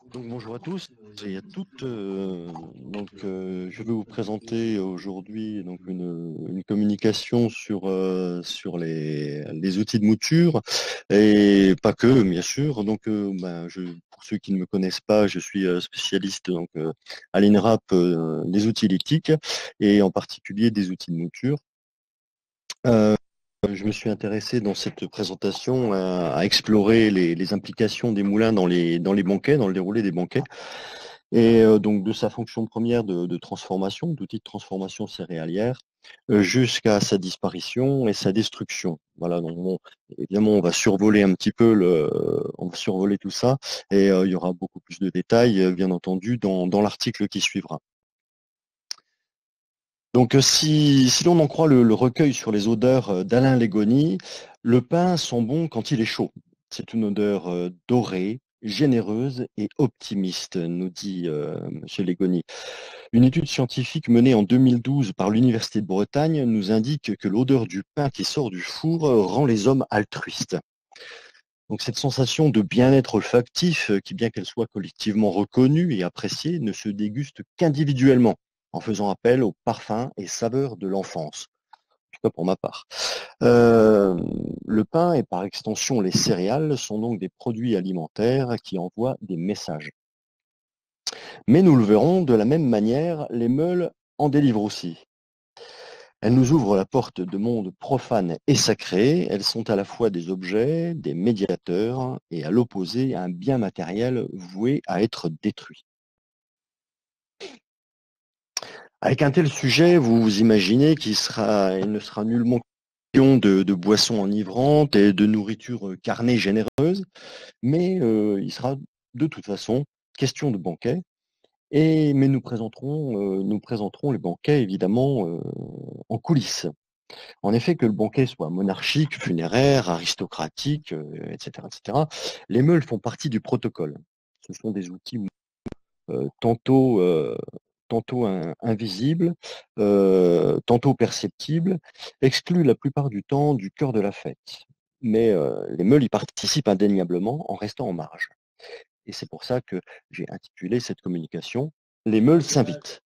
Donc bonjour à tous et à toutes. Je vais vous présenter aujourd'hui donc une communication sur les outils de mouture et pas que, bien sûr. Pour ceux qui ne me connaissent pas, je suis spécialiste à l'INRAP des outils lithiques et en particulier des outils de mouture. Euh, je me suis intéressé dans cette présentation à explorer les implications des moulins dans les banquets, dans le déroulé des banquets. Et donc de sa fonction première de transformation, d'outil de transformation céréalière, jusqu'à sa disparition et sa destruction. Voilà, donc bon, évidemment, on va survoler un petit peu on va survoler tout ça, et il y aura beaucoup plus de détails, bien entendu, dans l'article qui suivra. Donc si l'on en croit le recueil sur les odeurs d'Alain Légony, le pain sent bon quand il est chaud. C'est une odeur dorée, généreuse et optimiste, nous dit Monsieur Légony. Une étude scientifique menée en 2012 par l'Université de Bretagne nous indique que l'odeur du pain qui sort du four rend les hommes altruistes. Donc cette sensation de bien-être olfactif, qui bien qu'elle soit collectivement reconnue et appréciée, ne se déguste qu'individuellement, en faisant appel aux parfums et saveurs de l'enfance. En tout cas pour ma part. Euh, le pain et par extension les céréales sont donc des produits alimentaires qui envoient des messages. Mais nous le verrons, de la même manière, les meules en délivrent aussi. Elles nous ouvrent la porte de mondes profanes et sacrés. Elles sont à la fois des objets, des médiateurs, et à l'opposé, un bien matériel voué à être détruit. Avec un tel sujet, vous vous imaginez il ne sera nullement question de boissons enivrantes et de nourriture carnée généreuse, mais il sera de toute façon question de banquet. Mais nous présenterons les banquets évidemment en coulisses. En effet, que le banquet soit monarchique, funéraire, aristocratique, etc., les meules font partie du protocole. Ce sont des outils tantôt, invisibles, tantôt perceptibles, exclus la plupart du temps du cœur de la fête. Mais les meules y participent indéniablement en restant en marge. Et c'est pour ça que j'ai intitulé cette communication «Les meules s'invitent».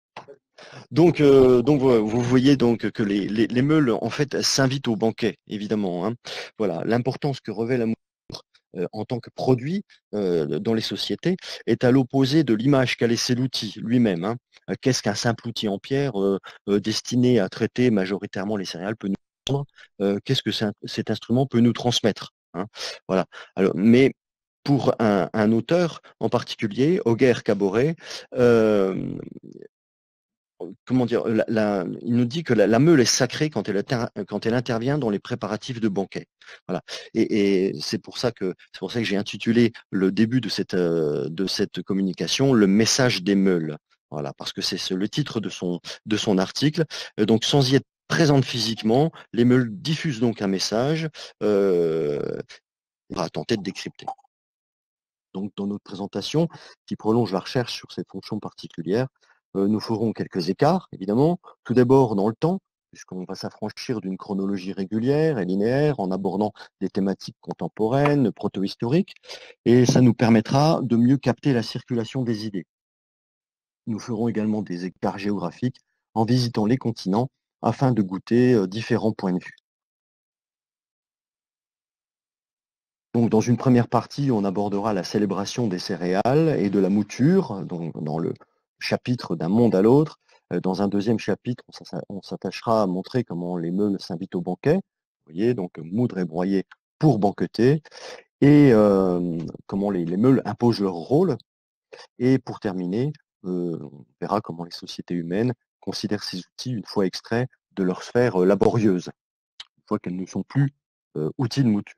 Vous voyez donc que les meules, en fait, s'invitent au banquet, évidemment, hein. Voilà, l'importance que revêt l'amour en tant que produit dans les sociétés est à l'opposé de l'image qu'a laissé l'outil lui-même, hein. Qu'est-ce qu'un simple outil en pierre destiné à traiter majoritairement les céréales peut nous rendre? Qu'est-ce que cet instrument peut nous transmettre, hein? Voilà. Alors, mais pour un auteur en particulier, Auguer Caboret, euh, comment dire, il nous dit que la meule est sacrée quand elle intervient dans les préparatifs de banquet. Voilà. Et c'est pour ça que j'ai intitulé le début de cette communication le message des meules. Voilà, parce que c'est le titre de son article. Donc, sans y être présente physiquement, les meules diffusent donc un message. On va tenter de décrypter. Donc, dans notre présentation, qui prolonge la recherche sur ces fonctions particulières, nous ferons quelques écarts, évidemment. Tout d'abord, dans le temps, puisqu'on va s'affranchir d'une chronologie régulière et linéaire en abordant des thématiques contemporaines, proto-historiques, et ça nous permettra de mieux capter la circulation des idées. Nous ferons également des écarts géographiques en visitant les continents afin de goûter différents points de vue. Donc, dans une première partie, on abordera la célébration des céréales et de la mouture, donc dans le chapitre d'un monde à l'autre. Dans un deuxième chapitre, on s'attachera à montrer comment les meules s'invitent au banquet. Vous voyez, donc moudre et broyer pour banqueter, et comment les meules imposent leur rôle. Et pour terminer, on verra comment les sociétés humaines considèrent ces outils une fois extraits de leur sphère laborieuse, une fois qu'elles ne sont plus outils de mouture.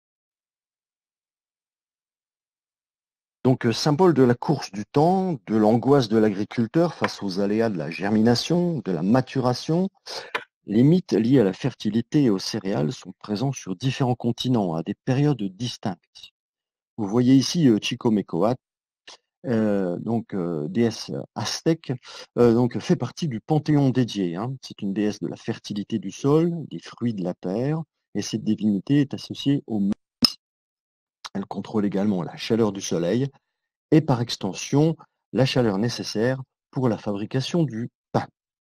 Donc, symbole de la course du temps, de l'angoisse de l'agriculteur face aux aléas de la germination, de la maturation, les mythes liés à la fertilité et aux céréales sont présents sur différents continents, à des périodes distinctes. Vous voyez ici Chicomecoatl, déesse aztèque, fait partie du panthéon dédié, hein. C'est une déesse de la fertilité du sol, des fruits de la terre, et cette divinité est associée au. Elle contrôle également la chaleur du soleil et par extension la chaleur nécessaire pour la fabrication du pain.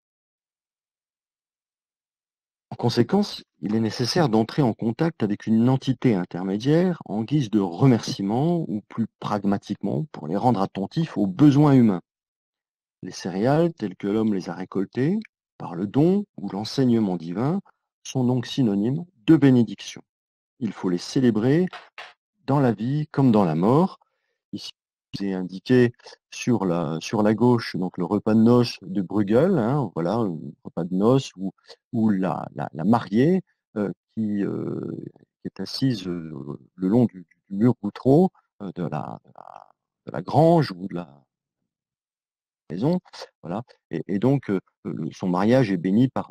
En conséquence, il est nécessaire d'entrer en contact avec une entité intermédiaire en guise de remerciement ou plus pragmatiquement pour les rendre attentifs aux besoins humains. Les céréales, telles que l'homme les a récoltées, par le don ou l'enseignement divin, sont donc synonymes de bénédiction. Il faut les célébrer dans la vie comme dans la mort. Ici, je vous ai indiqué sur la gauche donc le repas de noces de Bruegel, hein, voilà, un repas de noces où la mariée qui est assise le long du mur goutreau de la grange ou de la maison, voilà. Et donc son mariage est béni par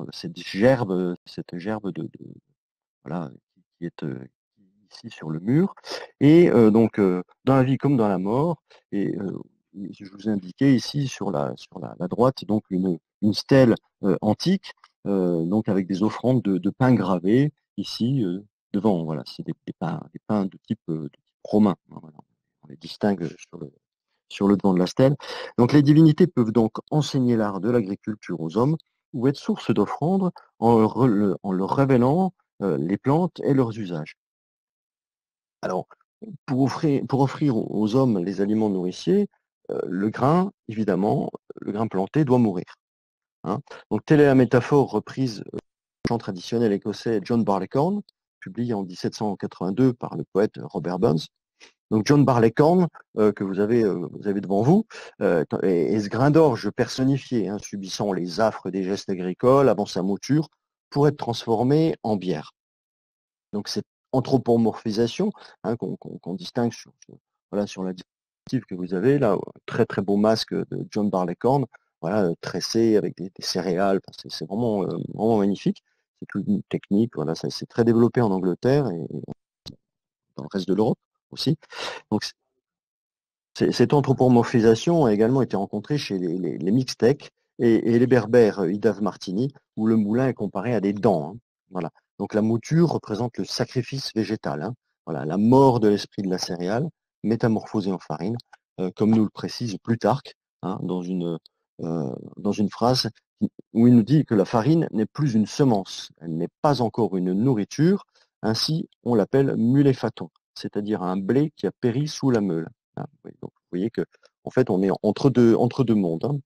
cette gerbe voilà, qui est ici sur le mur. Et donc dans la vie comme dans la mort, et je vous ai indiqué ici sur la droite donc une stèle antique, donc avec des offrandes de pain gravés ici devant. Voilà, c'est des pains de type romain, hein, voilà. On les distingue sur le devant de la stèle. Donc les divinités peuvent donc enseigner l'art de l'agriculture aux hommes ou être source d'offrandes en leur révélant les plantes et leurs usages. Alors, pour offrir aux hommes les aliments nourriciers, le grain, évidemment, le grain planté doit mourir, hein. Donc telle est la métaphore reprise du chant traditionnel écossais John Barleycorn, publié en 1782 par le poète Robert Burns. Donc John Barleycorn, que vous avez devant vous, est ce grain d'orge personnifié, hein, subissant les affres des gestes agricoles avant sa mouture, pour être transformé en bière. Donc cette anthropomorphisation, hein, qu'on distingue voilà, sur la diapositive que vous avez là, très très beau masque de John Barleycorn, voilà, tressé avec des céréales, enfin, c'est vraiment magnifique. C'est toute une technique, voilà, c'est très développé en Angleterre et dans le reste de l'Europe aussi. Donc cette anthropomorphisation a également été rencontrée chez les Mixtèques et les Berbères Idav Martini, où le moulin est comparé à des dents, hein. Voilà. Donc la mouture représente le sacrifice végétal, hein. Voilà, la mort de l'esprit de la céréale, métamorphosée en farine, comme nous le précise Plutarque, hein, dans une phrase où il nous dit que la farine n'est plus une semence, elle n'est pas encore une nourriture, ainsi on l'appelle muléfaton, c'est-à-dire un blé qui a péri sous la meule. Ah, oui, donc vous voyez que en fait on est entre deux mondes, hein.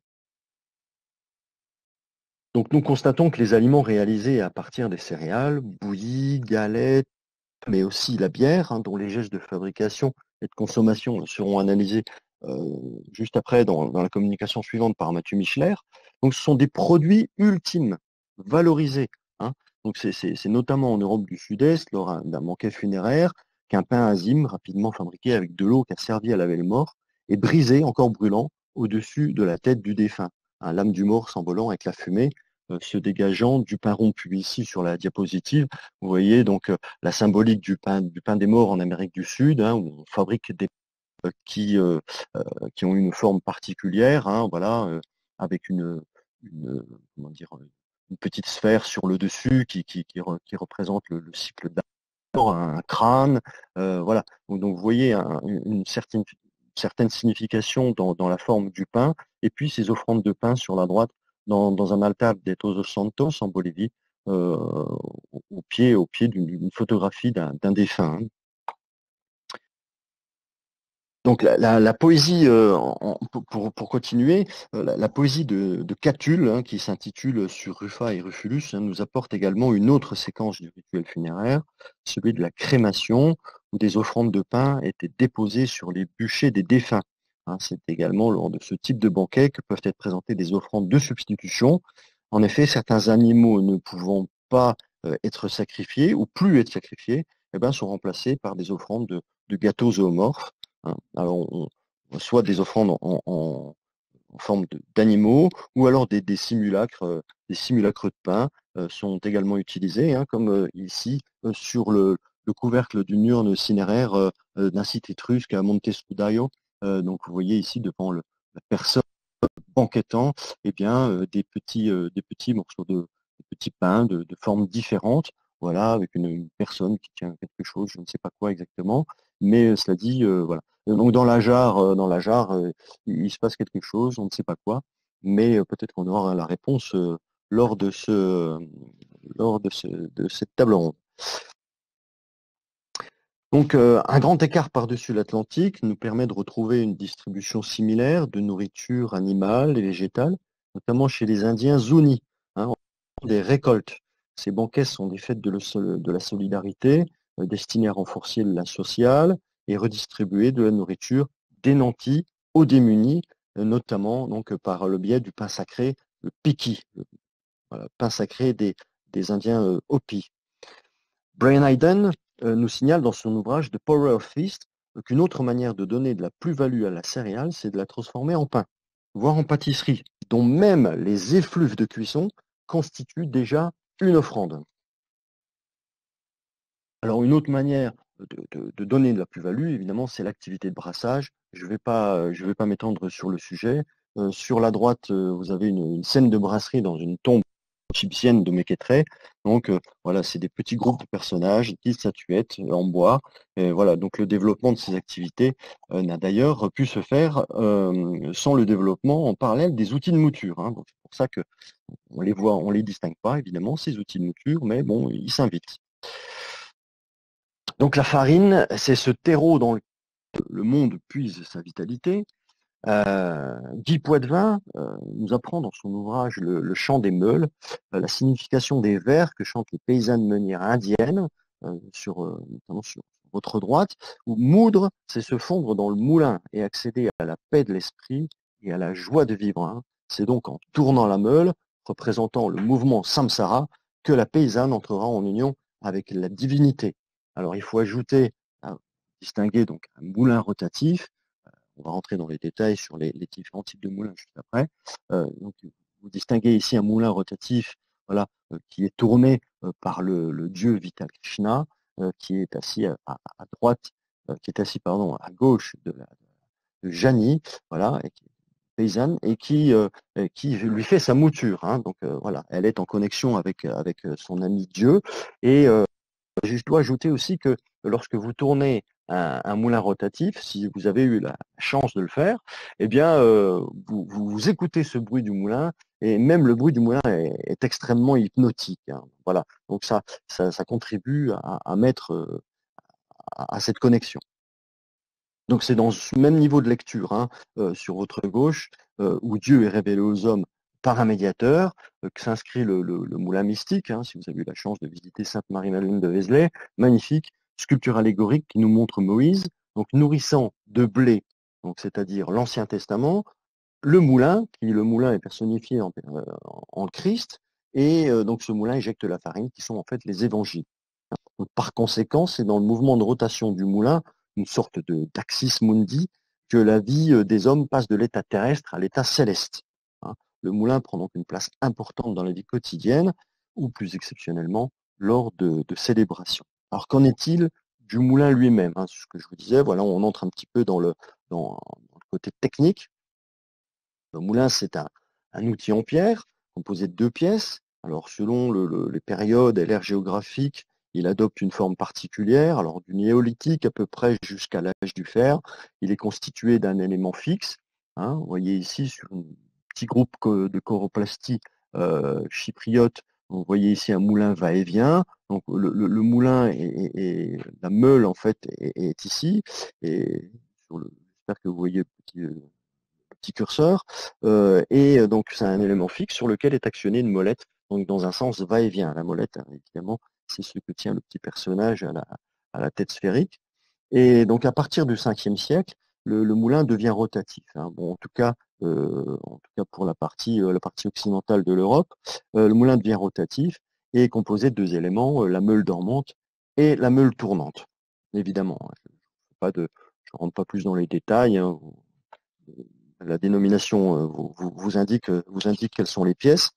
Donc nous constatons que les aliments réalisés à partir des céréales, bouillies, galettes, mais aussi la bière, hein, dont les gestes de fabrication et de consommation seront analysés juste après dans la communication suivante par Mathieu Michler. Donc ce sont des produits ultimes, valorisés, hein. Donc c'est notamment en Europe du Sud-Est, lors d'un banquet funéraire, qu'un pain azime, rapidement fabriqué avec de l'eau qui a servi à laver le mort, est brisé, encore brûlant, au-dessus de la tête du défunt, hein, l'âme du mort s'envolant avec la fumée se dégageant du pain rompu. Ici, sur la diapositive, vous voyez donc la symbolique du pain des morts en Amérique du Sud, hein, où on fabrique des qui ont une forme particulière, hein, voilà, avec une, comment dire, une petite sphère sur le dessus qui représente le cycle d'or, un crâne, voilà. Donc vous voyez une certaine signification dans la forme du pain, et puis ces offrandes de pain sur la droite dans un altar de Todos Santos en Bolivie, au pied d'une photographie d'un défunt, hein. Donc la poésie, pour continuer, la poésie de Catulle, hein, qui s'intitule Sur Ruffa et Rufulus, hein, nous apporte également une autre séquence du rituel funéraire, celui de la crémation, où des offrandes de pain étaient déposées sur les bûchers des défunts, hein. C'est également lors de ce type de banquet que peuvent être présentées des offrandes de substitution. En effet, certains animaux ne pouvant pas être sacrifiés ou plus être sacrifiés, eh ben, sont remplacés par des offrandes de gâteaux zoomorphes, hein. Alors, soit des offrandes en forme d'animaux, ou alors des simulacres de pain sont également utilisés, hein, comme ici sur le couvercle d'une urne cinéraire d'un site étrusque à Monte Scudaio. Donc, vous voyez ici devant la personne banquetant, eh bien, des petits morceaux de petits pains de formes différentes, voilà, avec une personne qui tient quelque chose, je ne sais pas quoi exactement, Mais cela dit, voilà. Donc dans la jarre, il se passe quelque chose, on ne sait pas quoi, mais peut-être qu'on aura la réponse lors de de cette table ronde. Donc, un grand écart par-dessus l'Atlantique nous permet de retrouver une distribution similaire de nourriture animale et végétale, notamment chez les Indiens Zuni, hein, on des récoltes. Ces banquets sont des fêtes de la solidarité, destinées à renforcer le lien social et redistribuer de la nourriture des nantis aux démunis, notamment donc, par le biais du pain sacré, le piki, voilà, pain sacré des Indiens Hopi. Brian Hayden nous signale dans son ouvrage The Power of Feast qu'une autre manière de donner de la plus-value à la céréale, c'est de la transformer en pain, voire en pâtisserie, dont même les effluves de cuisson constituent déjà une offrande. Alors une autre manière de donner de la plus-value, évidemment, c'est l'activité de brassage. Je ne vais pas m'étendre sur le sujet. Sur la droite, vous avez une scène de brasserie dans une tombe égyptienne de Mékétré. Donc voilà, c'est des petits groupes de personnages, 10 statuettes en bois. Et voilà, donc le développement de ces activités n'a d'ailleurs pu se faire sans le développement en parallèle des outils de mouture, hein. Donc c'est pour ça que on les voit, on les distingue pas évidemment ces outils de mouture, mais bon, ils s'invitent. Donc la farine, c'est ce terreau dans lequel le monde puise sa vitalité. Guy Poitvin nous apprend dans son ouvrage Le chant des meules la signification des vers que chantent les paysannes meunières indiennes, notamment sur votre droite, où moudre, c'est se fondre dans le moulin et accéder à la paix de l'esprit et à la joie de vivre, hein. C'est donc en tournant la meule, représentant le mouvement samsara, que la paysanne entrera en union avec la divinité. Alors il faut ajouter, distinguer donc un moulin rotatif. On va rentrer dans les détails sur les différents types de moulins juste après. Donc, vous distinguez ici un moulin rotatif, voilà, qui est tourné par le dieu Vital Krishna, qui est assis à droite, qui est assis pardon à gauche de Jani, voilà, et qui est paysanne et qui lui fait sa mouture, hein. Donc voilà, elle est en connexion avec son ami Dieu. Et je dois ajouter aussi que lorsque vous tournez un moulin rotatif, si vous avez eu la chance de le faire, eh bien, vous écoutez ce bruit du moulin, et même le bruit du moulin est extrêmement hypnotique, hein. Voilà, donc ça contribue à mettre à cette connexion. Donc c'est dans ce même niveau de lecture, hein, sur votre gauche, où Dieu est révélé aux hommes par un médiateur, que s'inscrit le moulin mystique, hein, si vous avez eu la chance de visiter Sainte-Marie-Madeleine de Vézelay, magnifique sculpture allégorique qui nous montre Moïse, donc nourrissant de blé, donc c'est-à-dire l'Ancien Testament, le moulin est personnifié en Christ, et donc ce moulin éjecte la farine, qui sont en fait les évangiles. Donc, par conséquent, c'est dans le mouvement de rotation du moulin, une sorte d'axis mundi, que la vie des hommes passe de l'état terrestre à l'état céleste, hein. Le moulin prend donc une place importante dans la vie quotidienne, ou plus exceptionnellement, lors de célébrations. Alors qu'en est-il du moulin lui-même, hein? Ce que je vous disais, voilà, on entre un petit peu dans le côté technique. Le moulin, c'est un outil en pierre, composé de 2 pièces. Alors, selon les périodes et l'ère géographique, il adopte une forme particulière. Alors, du néolithique à peu près jusqu'à l'âge du fer, il est constitué d'un élément fixe, hein. Vous voyez ici, sur un petit groupe de choroplastie chypriote, vous voyez ici un moulin va-et-vient. Donc, le moulin et la meule, en fait, est ici. Et j'espère que vous voyez le petit curseur, et donc c'est un élément fixe sur lequel est actionnée une molette, donc dans un sens va-et-vient. La molette, hein, évidemment, c'est ce que tient le petit personnage à la tête sphérique. Et donc à partir du 5e siècle, le moulin devient rotatif, hein. Bon, en tout cas pour la partie occidentale de l'Europe, le moulin devient rotatif et est composé de 2 éléments, la meule dormante et la meule tournante. Évidemment, hein, je ne rentre pas plus dans les détails, hein. La dénomination vous indique quelles sont les pièces.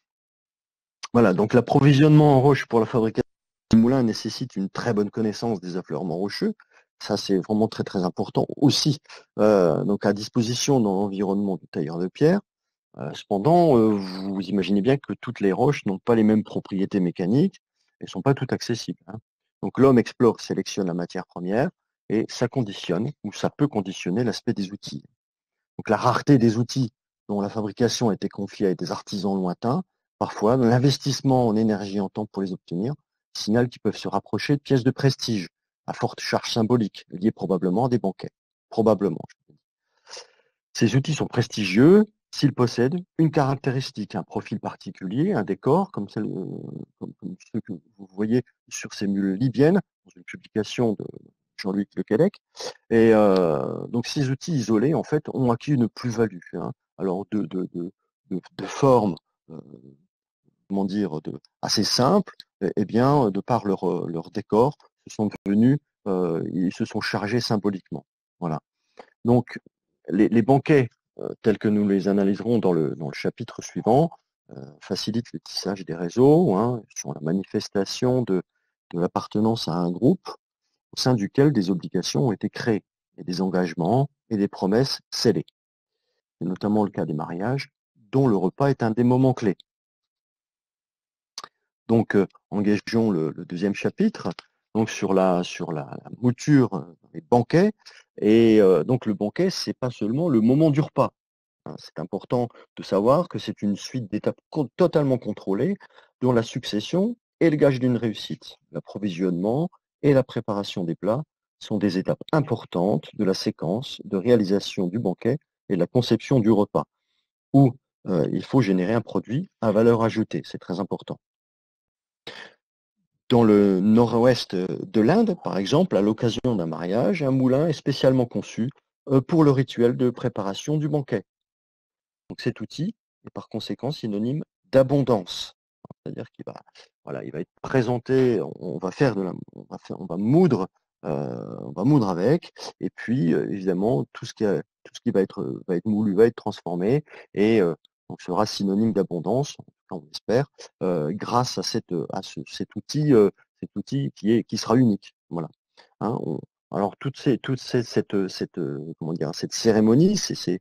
Voilà, donc l'approvisionnement en roche pour la fabrication du moulin nécessite une très bonne connaissance des affleurements rocheux. Ça, c'est vraiment très très important aussi, donc à disposition dans l'environnement du tailleur de pierre. Cependant, vous imaginez bien que toutes les roches n'ont pas les mêmes propriétés mécaniques et ne sont pas toutes accessibles, hein. Donc l'homme explore, sélectionne la matière première et ça conditionne, ou ça peut conditionner l'aspect des outils. Donc la rareté des outils dont la fabrication a été confiée à des artisans lointains, parfois l'investissement en énergie et en temps pour les obtenir, signale qu'ils peuvent se rapprocher de pièces de prestige, à forte charge symbolique, liées probablement à des banquets. Probablement. Ces outils sont prestigieux s'ils possèdent une caractéristique, un profil particulier, un décor, comme ceux que vous voyez sur ces mules libyennes, dans une publication de Jean-Luc Lequelec. Et donc ces outils isolés, en fait, ont acquis une plus-value. Hein. Alors de forme, comment dire, assez simple, et bien, de par leur décor, ils se sont chargés symboliquement. Voilà. Donc, les banquets, tels que nous les analyserons dans le chapitre suivant, facilitent le tissage des réseaux, hein, sont la manifestation de l'appartenance à un groupe au sein duquel des obligations ont été créées, et des engagements et des promesses scellées. C'est notamment le cas des mariages, dont le repas est un des moments clés. Donc, engageons le deuxième chapitre, donc sur la mouture des banquets. Et donc le banquet, c'est pas seulement le moment du repas. Hein. C'est important de savoir que c'est une suite d'étapes totalement contrôlées, dont la succession est le gage d'une réussite. L'approvisionnement et la préparation des plats sont des étapes importantes de la séquence de réalisation du banquet et de la conception du repas, où il faut générer un produit à valeur ajoutée. C'est très important. Dans le nord-ouest de l'Inde, par exemple, à l'occasion d'un mariage, un moulin est spécialement conçu pour le rituel de préparation du banquet. Donc cet outil est par conséquent synonyme d'abondance. C'est-à-dire qu'il va, voilà, il va être présenté, on va faire on va moudre avec, et puis évidemment tout ce qui va être moulu va être transformé et donc sera synonyme d'abondance, on l'espère, grâce à cet outil qui sera unique. Voilà. Hein, alors comment dire, cette cérémonie,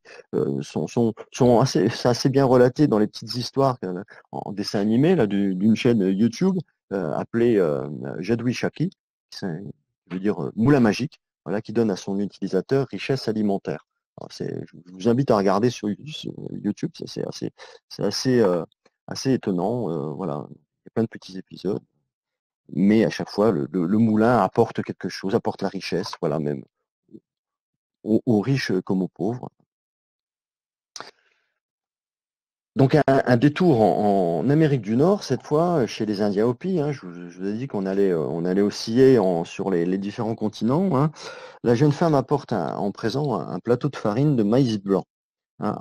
c'est assez bien relaté dans les petites histoires en dessin animé là, d'une chaîne YouTube appelée Jadwi Shaki, qui veut dire moulin magique, voilà, qui donne à son utilisateur richesse alimentaire. Alors, je vous invite à regarder sur YouTube, c'est assez étonnant. Voilà, il y a plein de petits épisodes. Mais à chaque fois, le moulin apporte quelque chose, apporte la richesse, voilà, même aux riches comme aux pauvres. Donc un détour en Amérique du Nord, cette fois, chez les Indiens Hopi, hein, je vous ai dit qu'on allait osciller sur les différents continents. Hein. La jeune femme apporte en présent un plateau de farine de maïs blanc, hein,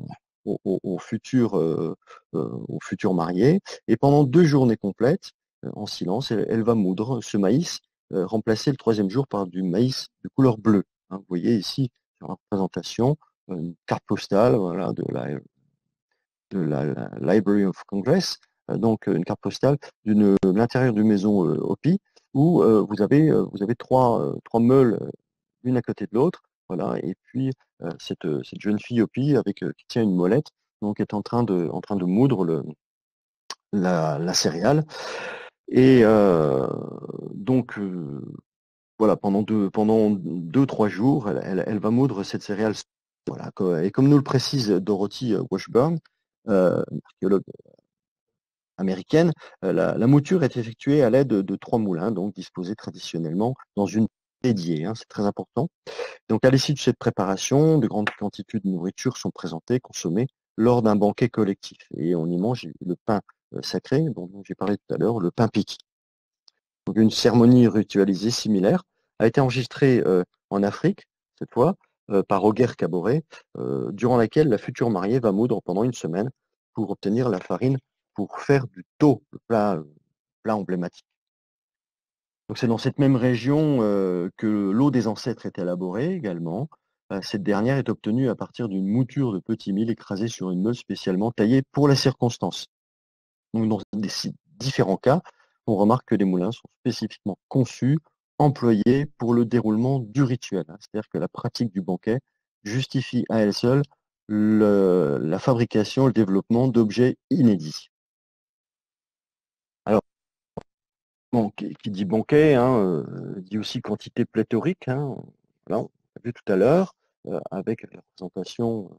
au futur marié. Et pendant 2 journées complètes, en silence, elle va moudre ce maïs, remplacé le troisième jour par du maïs de couleur bleue. Hein. Vous voyez ici, sur la présentation, une carte postale, voilà, de la Library of Congress, donc une carte postale de l'intérieur d'une maison Hopi, où vous avez trois meules l'une à côté de l'autre, voilà, et puis cette jeune fille Hopi qui tient une molette, donc est en train de moudre la céréale. Et donc voilà, pendant 2-3 jours, elle va moudre cette céréale. Voilà, et comme nous le précise Dorothy Washburn, archéologue américaine, la mouture est effectuée à l'aide de 3 moulins, donc disposés traditionnellement dans une dédiée. Hein, c'est très important. Donc à l'issue de cette préparation, de grandes quantités de nourriture sont présentées, consommées lors d'un banquet collectif. Et on y mange le pain sacré, dont j'ai parlé tout à l'heure, le pain piki. Donc une cérémonie ritualisée similaire a été enregistrée en Afrique, cette fois, par Roger Caboret, durant laquelle la future mariée va moudre pendant une semaine pour obtenir la farine pour faire du tau, le plat emblématique. Donc c'est dans cette même région que l'eau des ancêtres est élaborée également. Cette dernière est obtenue à partir d'une mouture de petits milles écrasés sur une meule spécialement taillée pour la circonstance. Donc dans différents cas, on remarque que les moulins sont spécifiquement conçus, employés pour le déroulement du rituel. C'est-à-dire que la pratique du banquet justifie à elle seule la fabrication, le développement d'objets inédits. Alors, Bon, qui dit banquet, hein, dit aussi quantité pléthorique, hein. Voilà, on l'a vu tout à l'heure, avec la représentation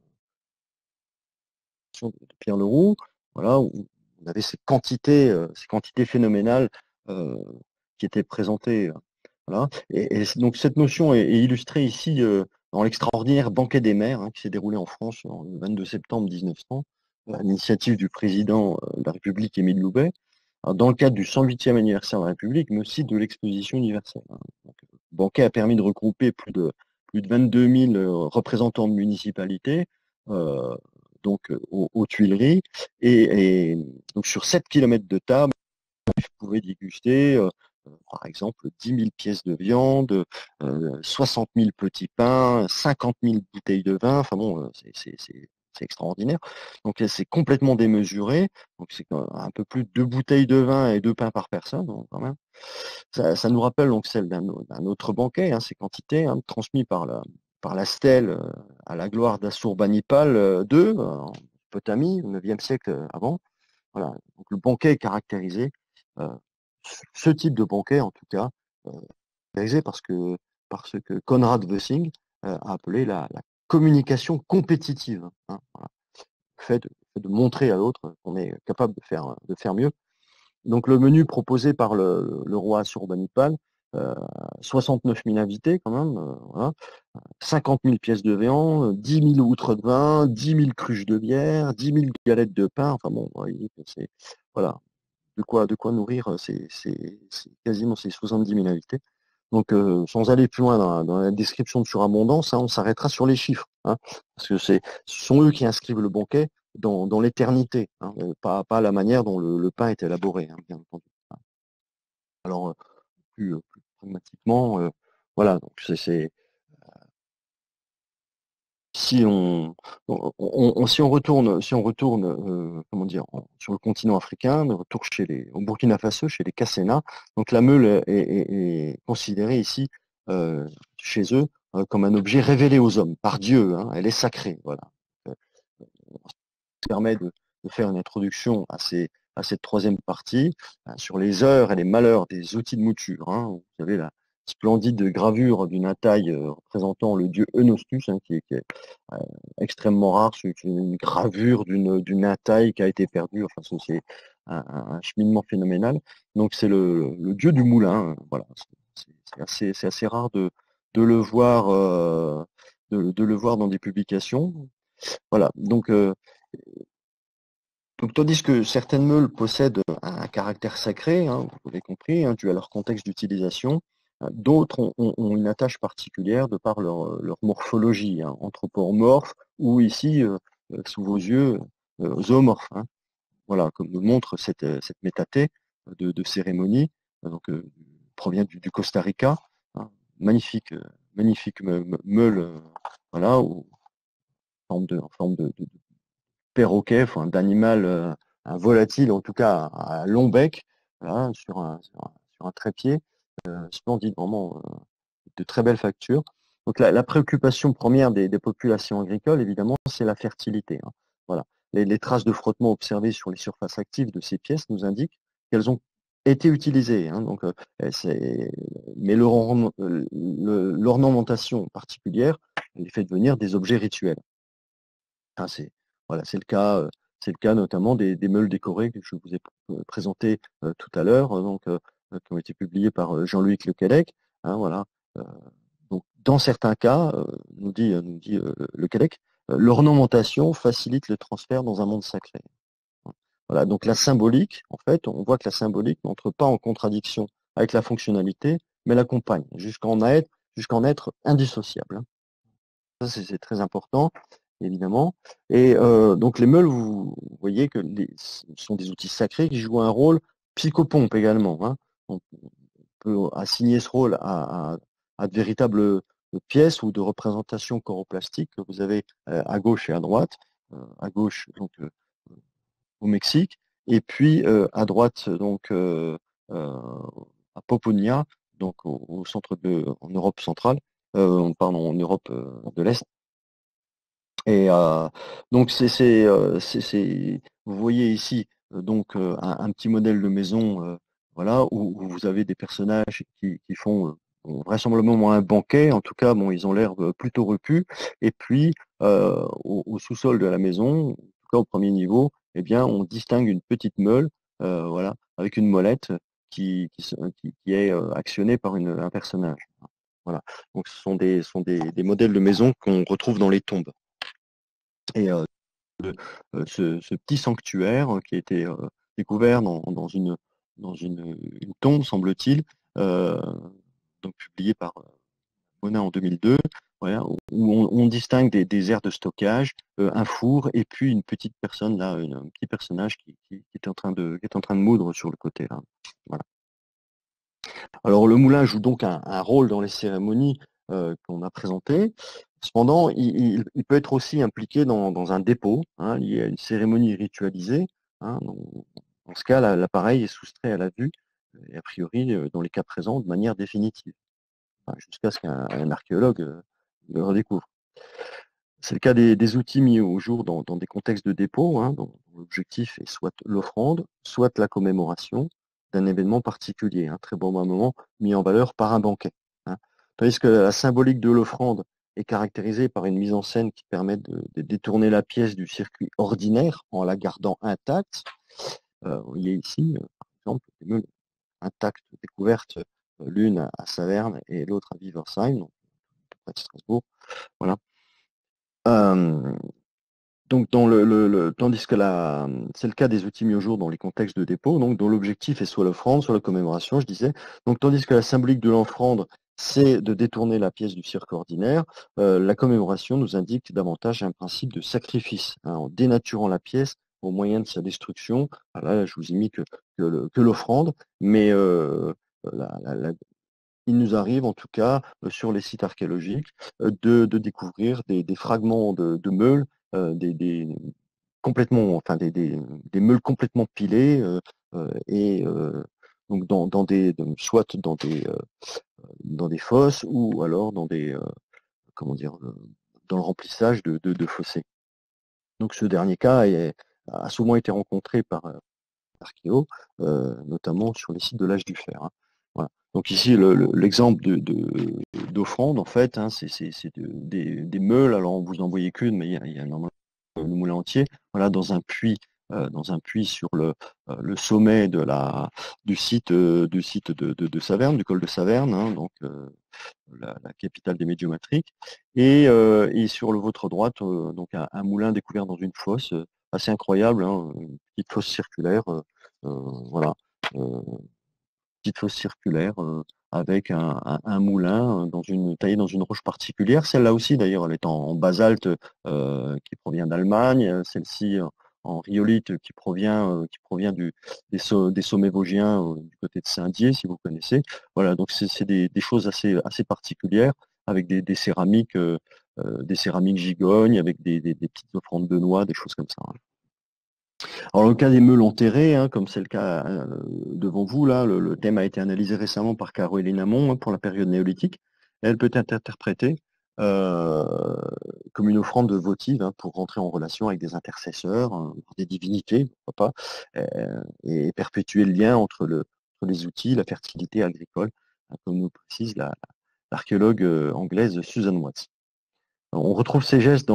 de Pierre Leroux, voilà, où on avait ces quantités phénoménales qui étaient présentées. Voilà. Et donc cette notion est illustrée ici dans l'extraordinaire banquet des maires qui s'est déroulé en France le 22 septembre 1900, à l'initiative du président de la République Émile Loubet, dans le cadre du 108e anniversaire de la République, mais aussi de l'exposition universelle. Donc, le banquet a permis de regrouper plus de 22 000 représentants de municipalités, euh, donc aux Tuileries, et donc sur 7 kilomètres de table, vous pouvez déguster par exemple 10 000 pièces de viande, 60 000 petits pains, 50 000 bouteilles de vin. Enfin bon, c'est extraordinaire. Donc c'est complètement démesuré. Donc c'est un peu plus de 2 bouteilles de vin et 2 pains par personne, donc, quand même. Ça nous rappelle donc celle d'un autre banquet, ces quantités transmises par la stèle à la gloire d'Assurbanipal II, en Potamie, au 9e siècle avant. Voilà. Donc le banquet est caractérisé, euh, ce type de banquet en tout cas, caractérisé parce que Konrad Wessing a appelé la communication compétitive. Voilà. Le fait de montrer à l'autre qu'on est capable de faire mieux. Donc le menu proposé par le roi Assurbanipal, 69 000 invités quand même, voilà. 50 000 pièces de viande, 10 000 outres de vin, 10 000 cruches de bière, 10 000 galettes de pain. Enfin bon, vous voyez que c'est voilà, de quoi nourrir quasiment ces 70 000 invités. Donc sans aller plus loin dans la description de surabondance, on s'arrêtera sur les chiffres, parce que ce sont eux qui inscrivent le banquet dans l'éternité, pas la manière dont le pain est élaboré, bien entendu. Alors plus pragmatiquement, voilà, donc c'est si on retourne, comment dire, sur le continent africain, on retourne au Burkina Faso, chez les Kassena, donc la meule est considérée ici chez eux comme un objet révélé aux hommes par Dieu, elle est sacrée, voilà. Ça permet de faire une introduction à cette troisième partie sur les heures et les malheurs des outils de mouture. Vous avez la splendide gravure d'une taille représentant le dieu Eunostus, qui est extrêmement rare. C'est une gravure d'une taille qui a été perdue. Enfin, c'est un cheminement phénoménal. Donc c'est le dieu du moulin. Voilà, c'est assez rare de le voir, de le voir dans des publications. Voilà. Donc, tandis que certaines meules possèdent un caractère sacré, vous l'avez compris, dû à leur contexte d'utilisation, d'autres ont une attache particulière de par leur morphologie, anthropomorphe, ou ici, sous vos yeux, zoomorphe. Voilà, comme nous montre cette métathée de cérémonie, donc provient du Costa Rica, magnifique, magnifique meule, voilà, en forme de perroquet, enfin, d'animal, un volatile, en tout cas à long bec, voilà, sur un trépied, splendide, vraiment de très belle facture. Donc la préoccupation première des populations agricoles, évidemment, c'est la fertilité. Voilà. Les traces de frottement observées sur les surfaces actives de ces pièces nous indiquent qu'elles ont été utilisées. Donc, mais l'ornementation particulière les fait devenir des objets rituels. C'est voilà, c'est le cas notamment des meules décorées que je vous ai présenté tout à l'heure, qui ont été publiées par Jean-Louis Lequelec. Voilà. Donc, dans certains cas, nous dit Lequelec, l'ornementation facilite le transfert dans un monde sacré. Voilà, donc la symbolique, en fait, on voit que la symbolique n'entre pas en contradiction avec la fonctionnalité, mais l'accompagne jusqu'en être indissociable. Ça, c'est très important, évidemment. Et donc les meules, vous voyez que ce sont des outils sacrés qui jouent un rôle psychopompe également. On peut assigner ce rôle à de véritables pièces ou de représentations choroplastiques que vous avez à gauche et à droite. À gauche, donc au Mexique, et puis à droite, donc à Poponia, donc au centre en Europe centrale, pardon, en Europe de l'Est. Et donc vous voyez ici donc un petit modèle de maison voilà, où vous avez des personnages qui font vraisemblablement un banquet. En tout cas, bon, ils ont l'air plutôt repus. Et puis, au sous-sol de la maison, en tout cas au premier niveau, eh bien, on distingue une petite meule, voilà, avec une molette qui est actionnée par un personnage. Voilà. Donc, ce sont des modèles de maisons qu'on retrouve dans les tombes. Et ce petit sanctuaire qui a été découvert dans une tombe, semble-t-il, euh, donc publié par Mona en 2002, voilà, où on distingue des aires de stockage, un four et puis une petite personne là, un petit personnage qui est en train de moudre sur le côté là. Voilà. Alors le moulin joue donc un rôle dans les cérémonies qu'on a présentées. Cependant, il peut être aussi impliqué dans un dépôt, hein, lié à une cérémonie ritualisée, hein. Dans ce cas, l'appareil est soustrait à la vue, et a priori, dans les cas présents, de manière définitive, enfin, jusqu'à ce qu'un archéologue le redécouvre. C'est le cas des outils mis au jour dans des contextes de dépôt, hein, dont l'objectif est soit l'offrande, soit la commémoration d'un événement particulier, un très bon moment mis en valeur par un banquet, hein. Tandis que la symbolique de l'offrande est caractérisée par une mise en scène qui permet de détourner la pièce du circuit ordinaire en la gardant intacte. Vous voyez ici, par exemple, des meules intactes découvertes, l'une à Saverne et l'autre à Viversheim, donc près de Strasbourg. Voilà. Euh, Donc, tandis que c'est le cas des outils mis au jour dans les contextes de dépôt, donc, dont l'objectif est soit l'offrande, soit la commémoration, je disais. Donc, tandis que la symbolique de l'offrande, c'est de détourner la pièce du cirque ordinaire, la commémoration nous indique davantage un principe de sacrifice, hein, en dénaturant la pièce au moyen de sa destruction. Alors là, je vous ai mis que l'offrande, mais la, la- la- il nous arrive en tout cas sur les sites archéologiques de découvrir des fragments de meules, complètement, enfin des meules complètement pilées et donc soit dans des fosses ou alors dans comment dire, dans le remplissage de fossés. Donc ce dernier cas a souvent été rencontré par archéo, notamment sur les sites de l'âge du fer, hein. Voilà. Donc ici, l'exemple d'offrande, en fait, hein, c'est des meules. Alors vous en voyez qu'une, mais il y a normalement le moulin entier. Voilà, dans un puits sur le sommet du site de Saverne, du col de Saverne, hein, donc la capitale des médiomatriques. Et sur votre droite, donc un moulin découvert dans une fosse assez incroyable, hein, une petite fosse circulaire. Voilà, euh, petite fosse circulaire avec un moulin taillé dans une roche particulière. Celle-là aussi, d'ailleurs, elle est en basalte qui provient d'Allemagne. Celle-ci en rhyolite qui provient des sommets vosgiens du côté de Saint-Dié, si vous connaissez. Voilà, donc c'est des choses assez particulières avec des céramiques gigognes, avec des petites offrandes de noix, des choses comme ça, hein. Alors, le cas des meules enterrées, hein, comme c'est le cas devant vous, là, le thème a été analysé récemment par Caroline Amont, hein, pour la période néolithique. Elle peut être interprétée euh, comme une offrande votive, hein, pour rentrer en relation avec des intercesseurs, hein, des divinités, pourquoi pas, et perpétuer le lien entre les outils, la fertilité agricole, hein, comme nous précise l'archéologue anglaise Susan Watts. On retrouve ces gestes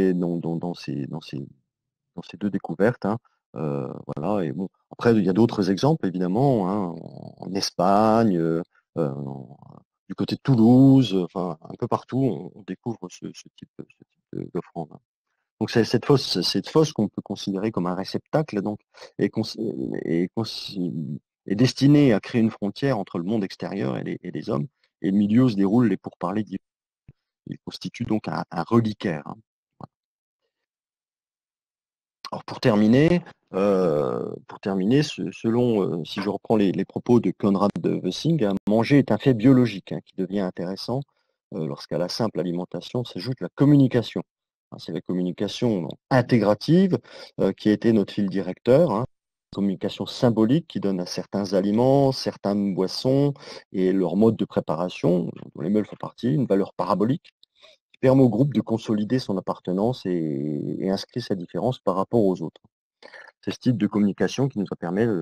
dans ces deux découvertes, hein. Voilà, et bon, après, il y a d'autres exemples, évidemment, hein, en Espagne, du côté de Toulouse, enfin, un peu partout, on découvre ce type d'offrande, hein. Donc, c'est cette fosse qu'on peut considérer comme un réceptacle, donc, est, cons- est, cons- est destinée à créer une frontière entre le monde extérieur et les hommes, et le milieu où se déroulent les pourparlers divins. Il constitue donc un reliquaire, hein. Alors pour terminer, selon, si je reprends les propos de Konrad de Wessing, hein, manger est un fait biologique, hein, qui devient intéressant lorsqu'à la simple alimentation s'ajoute la communication. Hein, c'est la communication intégrative qui a été notre fil directeur, hein, communication symbolique qui donne à certains aliments, certaines boissons et leur mode de préparation, dont les meules font partie, une valeur parabolique qui permet au groupe de consolider son appartenance et inscrit sa différence par rapport aux autres. C'est ce type de communication qui nous a permis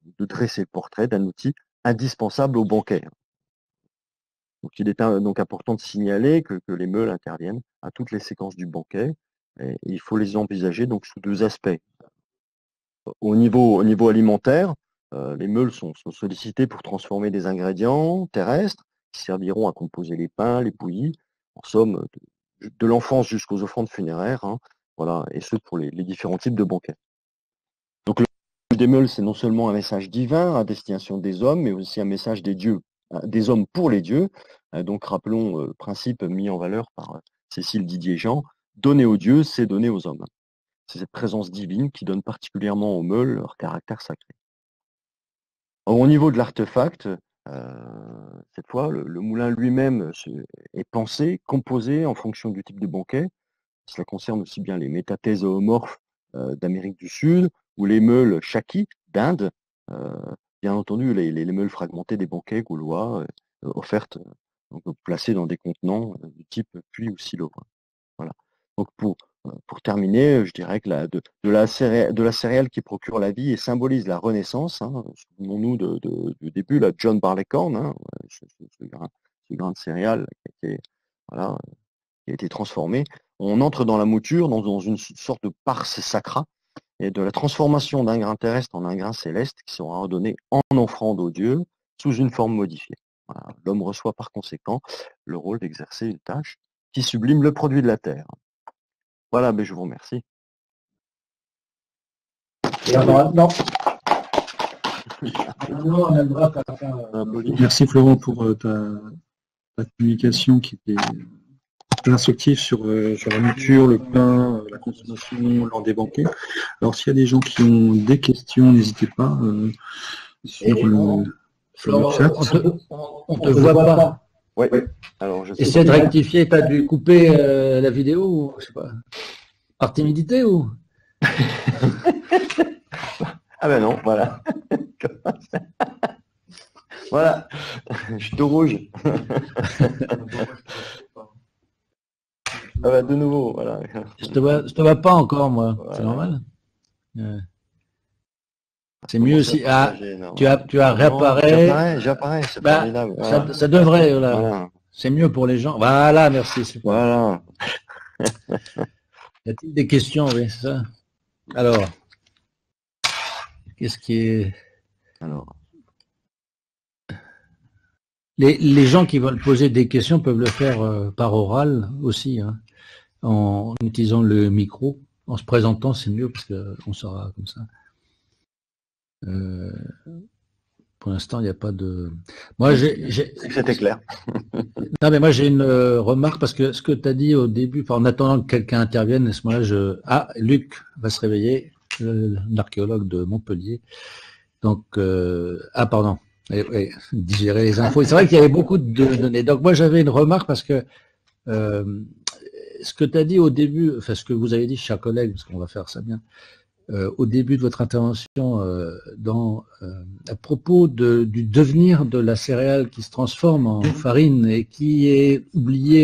de dresser le portrait d'un outil indispensable au banquet. Donc il est donc important de signaler que les meules interviennent à toutes les séquences du banquet et il faut les envisager donc sous deux aspects. Au niveau alimentaire, les meules sont sollicités pour transformer des ingrédients terrestres qui serviront à composer les pains, les bouillies, en somme de l'enfance jusqu'aux offrandes funéraires, hein, voilà, et ce pour les différents types de banquets. Donc le des meules, c'est non seulement un message divin à destination des hommes, mais aussi un message des dieux, des hommes pour les dieux. Donc rappelons le principe mis en valeur par Cécile Didier-Jean, donner aux dieux, c'est donner aux hommes. C'est cette présence divine qui donne particulièrement aux meules leur caractère sacré. Au niveau de l'artefact, cette fois, le moulin lui-même est pensé, composé en fonction du type de banquet. Cela concerne aussi bien les métathèsoomorphes d'Amérique du Sud ou les meules chaki d'Inde. Bien entendu, les meules fragmentées des banquets gaulois offertes, donc placées dans des contenants du type puits ou silo. Voilà. Donc pour terminer, je dirais que de la céréale qui procure la vie et symbolise la renaissance, hein, souvenons-nous du début, là, John Barleycorn, hein, ce grain de céréales voilà, qui a été transformé. On entre dans la mouture, dans une sorte de pars sacra, et de la transformation d'un grain terrestre en un grain céleste qui sera redonné en offrande aux dieux sous une forme modifiée. Voilà. L'homme reçoit par conséquent le rôle d'exercer une tâche qui sublime le produit de la terre. Voilà, mais je vous remercie. Merci Florent pour ta communication qui était très instructive sur la mouture, le pain, la consommation lors des banquets. Alors s'il y a des gens qui ont des questions, n'hésitez pas sur le chat. On te voit pas. Oui. Alors, essaie de rectifier, tu as dû couper la vidéo, ou, je sais pas, par timidité ou ah ben non, voilà. Voilà, je suis tout rouge. Ah ben, de nouveau, voilà. Je te vois pas encore, moi, voilà. C'est normal. C'est mieux si tu as réapparais. J'apparais, c'est formidable. Voilà. Ça devrait, voilà. C'est mieux pour les gens. Voilà, merci. Super. Voilà. Y a-t-il des questions? Oui, c'est ça. Alors, qu'est-ce qui est... Alors. Les gens qui veulent poser des questions peuvent le faire par oral aussi, hein, en utilisant le micro. En se présentant, c'est mieux parce qu'on saura comme ça. Pour l'instant, il n'y a pas de... Moi, c'était clair. Non, mais moi, j'ai une remarque parce que ce que tu as dit au début, en attendant que quelqu'un intervienne, à ce moment-là, Luc va se réveiller, l'archéologue de Montpellier. Donc, pardon, digérer les infos. C'est vrai qu'il y avait beaucoup de données. Donc, moi, j'avais une remarque parce que ce que tu as dit au début, enfin, ce que vous avez dit, chers collègues, parce qu'on va faire ça bien, au début de votre intervention à propos du devenir de la céréale qui se transforme en farine et qui est oubliée,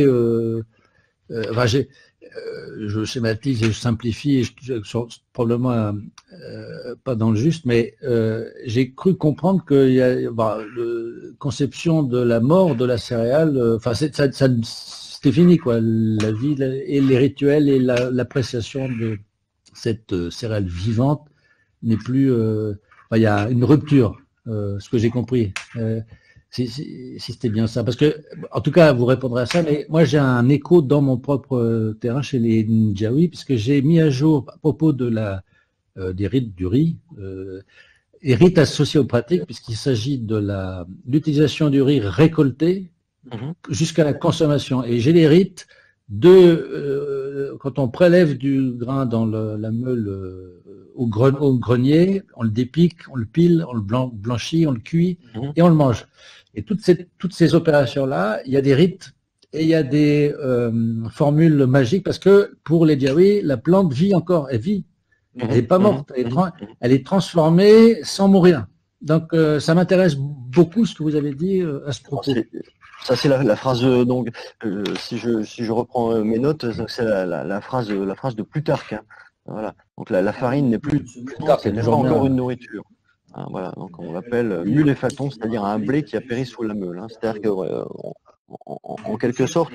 je schématise et je simplifie, probablement pas dans le juste, mais j'ai cru comprendre qu'il y a la conception de la mort de la céréale, c'était fini, quoi, la vie et les rituels et l'appréciation de cette céréale vivante n'est plus... il y a une rupture, ce que j'ai compris. Si c'était bien ça. Parce que, en tout cas, vous répondrez à ça, mais moi j'ai un écho dans mon propre terrain chez les Ndjaouis, puisque j'ai mis à jour à propos de des rites du riz, et rites associés aux pratiques, puisqu'il s'agit de l'utilisation du riz récolté jusqu'à la consommation. Et j'ai les rites quand on prélève du grain dans la meule au grenier, on le dépique, on le pile, on le blanchit, on le cuit et on le mange. Et toutes ces opérations-là, il y a des rites et il y a des formules magiques parce que pour les Djaouis, la plante vit encore, elle vit. Elle n'est pas morte, elle est transformée sans mourir. Donc ça m'intéresse beaucoup ce que vous avez dit à ce propos. Ça c'est la phrase donc si je reprends mes notes, c'est la phrase de Plutarque. Hein. Voilà. Donc la farine n'est plus c'est pas encore une nourriture. Hein, voilà, donc on l'appelle muléfaton, c'est-à-dire un blé qui a péri sous la meule. Hein. C'est-à-dire que en quelque sorte,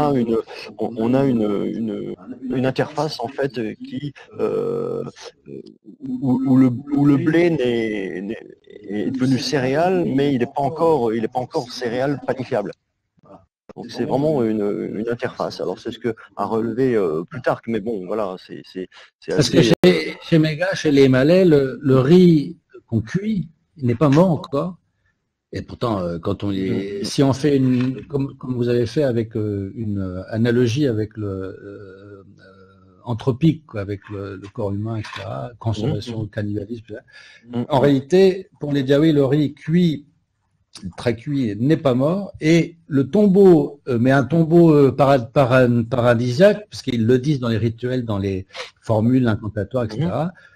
on a une interface en fait qui où le blé est devenu céréale, mais il est pas encore céréale panifiable. Donc c'est vraiment une interface. Alors c'est ce que a relevé Plutarque, mais bon, voilà, c'est Parce que assez. chez mes gars, chez les Malais, le riz qu'on cuit, il n'est pas mort encore. Et pourtant, si on fait comme vous avez fait avec une analogie avec le anthropique, quoi, avec le corps humain, etc., consommation, cannibalisme, etc. En réalité, pour les Diaouis, le riz cuit, très cuit, n'est pas mort. Et le tombeau, mais un tombeau paradisiaque, parce qu'ils le disent dans les rituels, dans les formules incantatoires, etc.,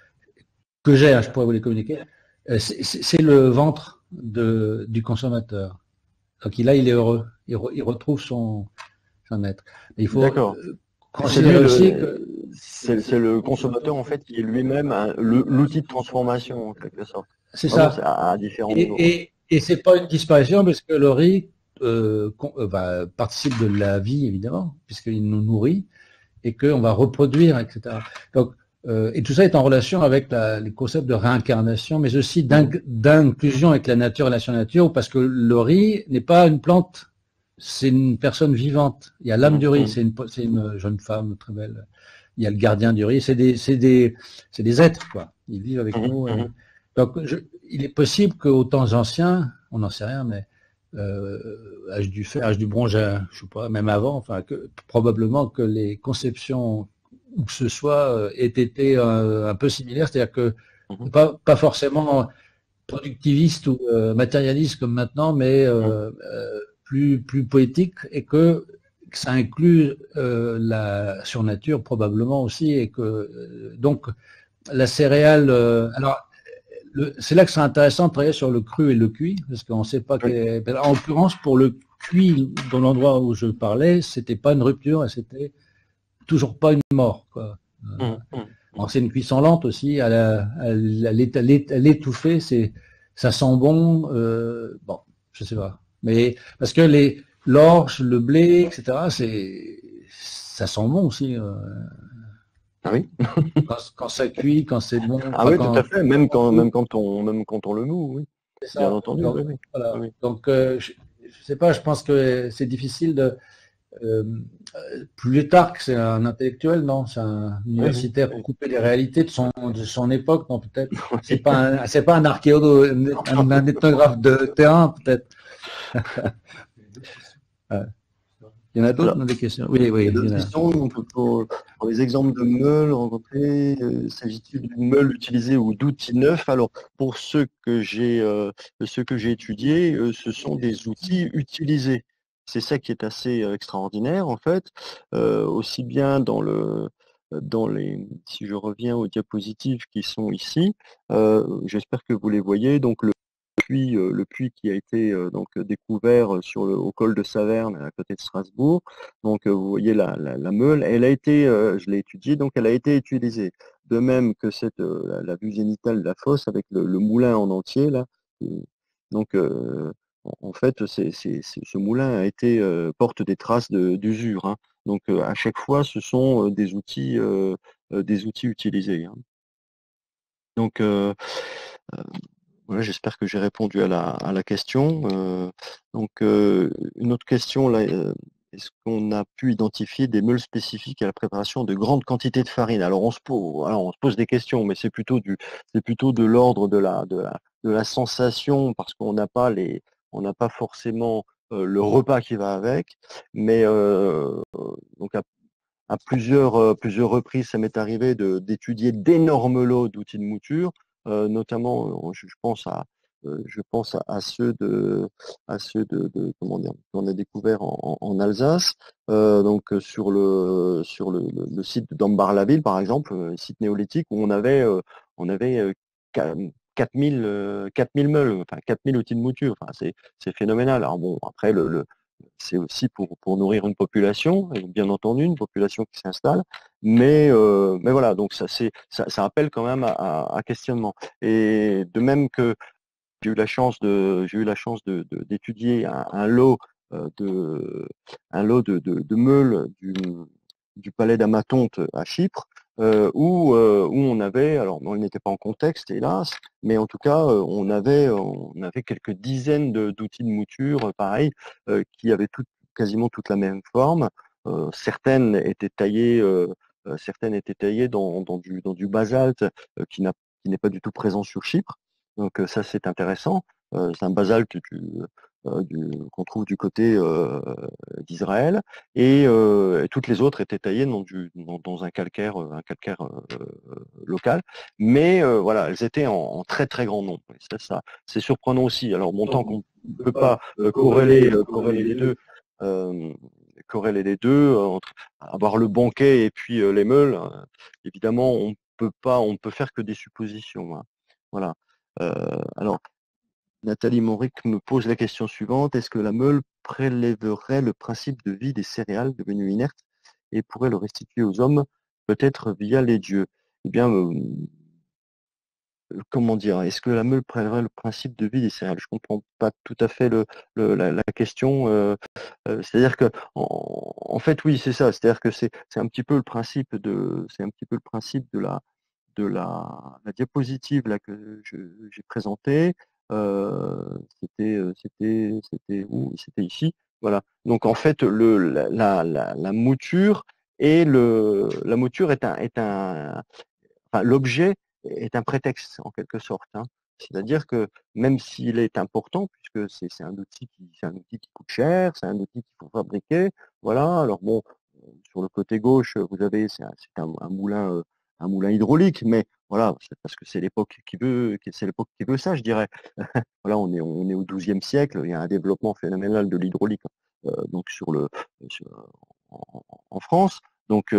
que j'ai, je pourrais vous les communiquer, c'est le ventre du consommateur. Donc là, il est heureux. Il retrouve son être. Mais il faut considérer aussi que c'est le consommateur en fait qui est lui-même l'outil de transformation en quelque sorte. C'est ça. À différents niveaux. Et c'est pas une disparition parce que le riz participe de la vie évidemment puisqu'il nous nourrit et qu'on va reproduire, etc. Donc et tout ça est en relation avec les concepts de réincarnation, mais aussi d'inclusion avec la nature et la surnature, parce que le riz n'est pas une plante, c'est une personne vivante. Il y a l'âme du riz, c'est une jeune femme très belle. Il y a le gardien du riz, c'est des êtres, quoi. Ils vivent avec nous. Donc, il est possible qu'aux temps anciens, on n'en sait rien, mais âge du fer, âge du bronze, je sais pas, même avant, enfin, probablement que les conceptions où que ce soit aient été un peu similaires, c'est-à-dire que pas forcément productiviste ou matérialiste comme maintenant, mais plus poétique, et que ça inclut la surnature probablement aussi, et que donc la céréale. Alors c'est là que c'est intéressant de travailler sur le cru et le cuit, parce qu'on ne sait pas. En l'occurrence, pour le cuit, dans l'endroit où je parlais, c'était pas une rupture, et c'était toujours pas une mort, quoi. C'est une cuisson lente aussi, à l'étouffer, ça sent bon. Bon, je sais pas, mais parce que l'orge, le blé, etc., ça sent bon aussi. Ah oui. Quand ça cuit, quand c'est bon. Ah oui, tout à fait. Même quand on le noue, oui. C'est ça. Bien entendu. Donc, oui. voilà. Oui. Donc je sais pas, je pense que c'est difficile de. Plutarque, c'est un intellectuel, non? C'est un universitaire pour couper les réalités de son époque, non, peut-être. C'est pas un archéologue, un ethnographe de terrain, peut-être. Il y en a d'autres dans des questions. Oui. Il y a d'autres questions. Pour les exemples de meules rencontrés, s'agit-il d'une meule utilisée ou d'outils neufs? Alors, pour ceux que j'ai étudiés, ce sont des outils utilisés. C'est ça qui est assez extraordinaire, en fait. Aussi bien si je reviens aux diapositives qui sont ici, j'espère que vous les voyez. Donc, le puits qui a été donc découvert au col de Saverne à côté de Strasbourg. Donc vous voyez la meule, elle a été, je l'ai étudiée, donc elle a été utilisée. De même que la vue zénitale de la fosse avec le moulin en entier là. Donc en fait, ce moulin porte des traces d'usure. Hein. Donc à chaque fois, ce sont des outils utilisés. Hein. Donc voilà, j'espère que j'ai répondu à la question. Donc, une autre question, là, est-ce qu'on a pu identifier des meules spécifiques à la préparation de grandes quantités de farine? Alors, on se pose des questions, mais c'est plutôt de l'ordre de la sensation, parce qu'on n'a pas forcément le repas qui va avec. Mais donc, à plusieurs reprises, ça m'est arrivé d'étudier d'énormes lots d'outils de mouture. Notamment, je pense à ceux comment dire, qu'on a découvert en Alsace, donc sur le site d'Ambar-la-Ville par exemple, site néolithique où on avait 4000 meules, enfin 4000 outils de mouture, enfin c'est phénoménal. Alors bon, après c'est aussi pour nourrir une population, et bien entendu une population qui s'installe, mais voilà, donc ça appelle quand même à questionnement. Et de même que j'ai eu la chance d'étudier un lot de meules du palais d'Amathonte à Chypre, où on avait, alors on n'était pas en contexte hélas, mais en tout cas on avait quelques dizaines d'outils de mouture, pareil, qui avaient quasiment toute la même forme. Certaines étaient taillées dans du basalte qui n'est pas du tout présent sur Chypre. Donc ça c'est intéressant. C'est un basalte qu'on trouve du côté d'Israël, et toutes les autres étaient taillées dans un calcaire local, mais voilà, elles étaient en très très grand nombre. Et ça, c'est surprenant aussi. Alors, tant qu'on ne peut pas corréler les deux, entre avoir le banquet et puis les meules, évidemment, on peut faire que des suppositions, hein. Voilà. Alors, Nathalie Monric me pose la question suivante: est-ce que la meule prélèverait le principe de vie des céréales devenues inertes et pourrait le restituer aux hommes, peut-être via les dieux? Eh bien, comment dire? Est-ce que la meule prélèverait le principe de vie des céréales? Je comprends pas tout à fait la question. C'est-à-dire que, en fait, oui, c'est ça. C'est-à-dire que c'est un petit peu le principe de la diapositive là que j'ai présentée. C'était où? C'était ici. Voilà. Donc en fait, la mouture la mouture enfin, l'objet est un prétexte en quelque sorte, hein. C'est-à-dire que même s'il est important, puisque c'est un outil qui coûte cher, c'est un outil qu'il faut fabriquer, voilà. Alors bon, sur le côté gauche, vous avez c'est un moulin hydraulique, mais voilà, c'est parce que c'est l'époque qui veut ça, je dirais. Voilà, on est au XIIe siècle, il y a un développement phénoménal de l'hydraulique, donc en France. Donc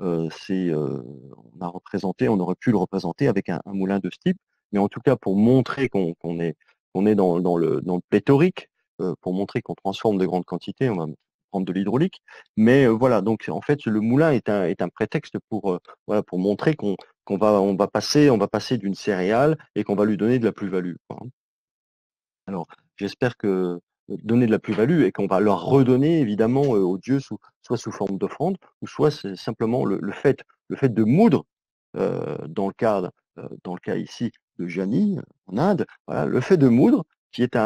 on aurait pu le représenter avec un moulin de ce type, mais en tout cas pour montrer qu'on est dans le pléthorique, pour montrer qu'on transforme de grandes quantités, on va prendre de l'hydraulique. Mais voilà, donc en fait le moulin est un prétexte pour montrer on va passer d'une céréale et qu'on va lui donner de la plus-value, quoi. Alors, j'espère que donner de la plus-value et qu'on va leur redonner évidemment aux dieux soit sous forme d'offrande, ou soit c'est simplement le fait de moudre, dans le cas ici de Jani, en Inde, voilà, le fait de moudre qui est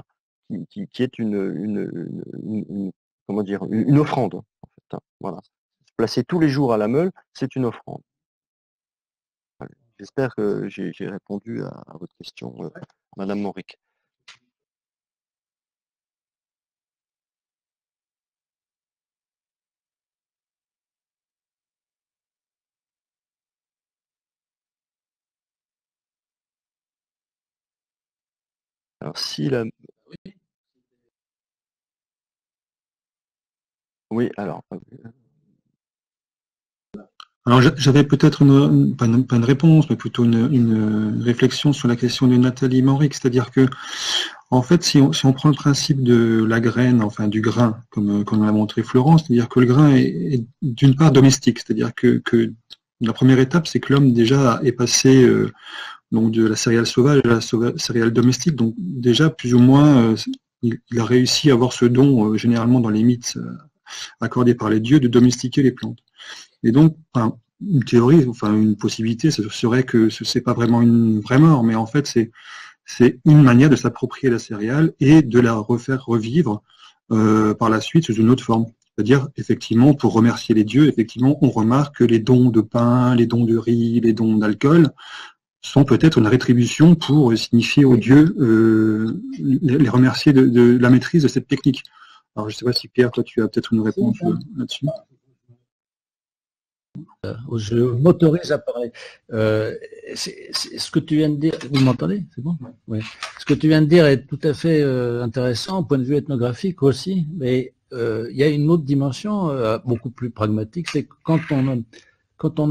comment dire, une offrande, en fait, hein, voilà. Placer tous les jours à la meule, c'est une offrande. Voilà. J'espère que j'ai répondu à votre question, Madame Mauric. Alors, si la... Oui, alors... Alors j'avais peut-être pas une réponse, mais plutôt une réflexion sur la question de Nathalie Manrique, c'est-à-dire que, en fait, si on prend le principe de la graine, enfin du grain, comme l'a montré Florence, c'est-à-dire que le grain est d'une part domestique, c'est-à-dire que la première étape, c'est que l'homme déjà est passé donc de la céréale sauvage à la céréale domestique, donc déjà plus ou moins il a réussi à avoir ce don, généralement dans les mythes accordés par les dieux, de domestiquer les plantes. Et donc, une théorie, enfin une possibilité, ce serait que ce n'est pas vraiment une vraie mort, mais en fait c'est une manière de s'approprier la céréale et de la refaire revivre par la suite sous une autre forme. C'est-à-dire, effectivement, pour remercier les dieux, effectivement, on remarque que les dons de pain, les dons de riz, les dons d'alcool sont peut-être une rétribution pour signifier aux dieux, les remercier de la maîtrise de cette technique. Alors, je ne sais pas si Pierre, toi, tu as peut-être une réponse là-dessus. Je m'autorise à parler. Ce que tu viens de dire, vous m'entendez? C'est bon? Oui. Ce que tu viens de dire est tout à fait intéressant au point de vue ethnographique aussi, mais il y a une autre dimension beaucoup plus pragmatique, c'est que quand on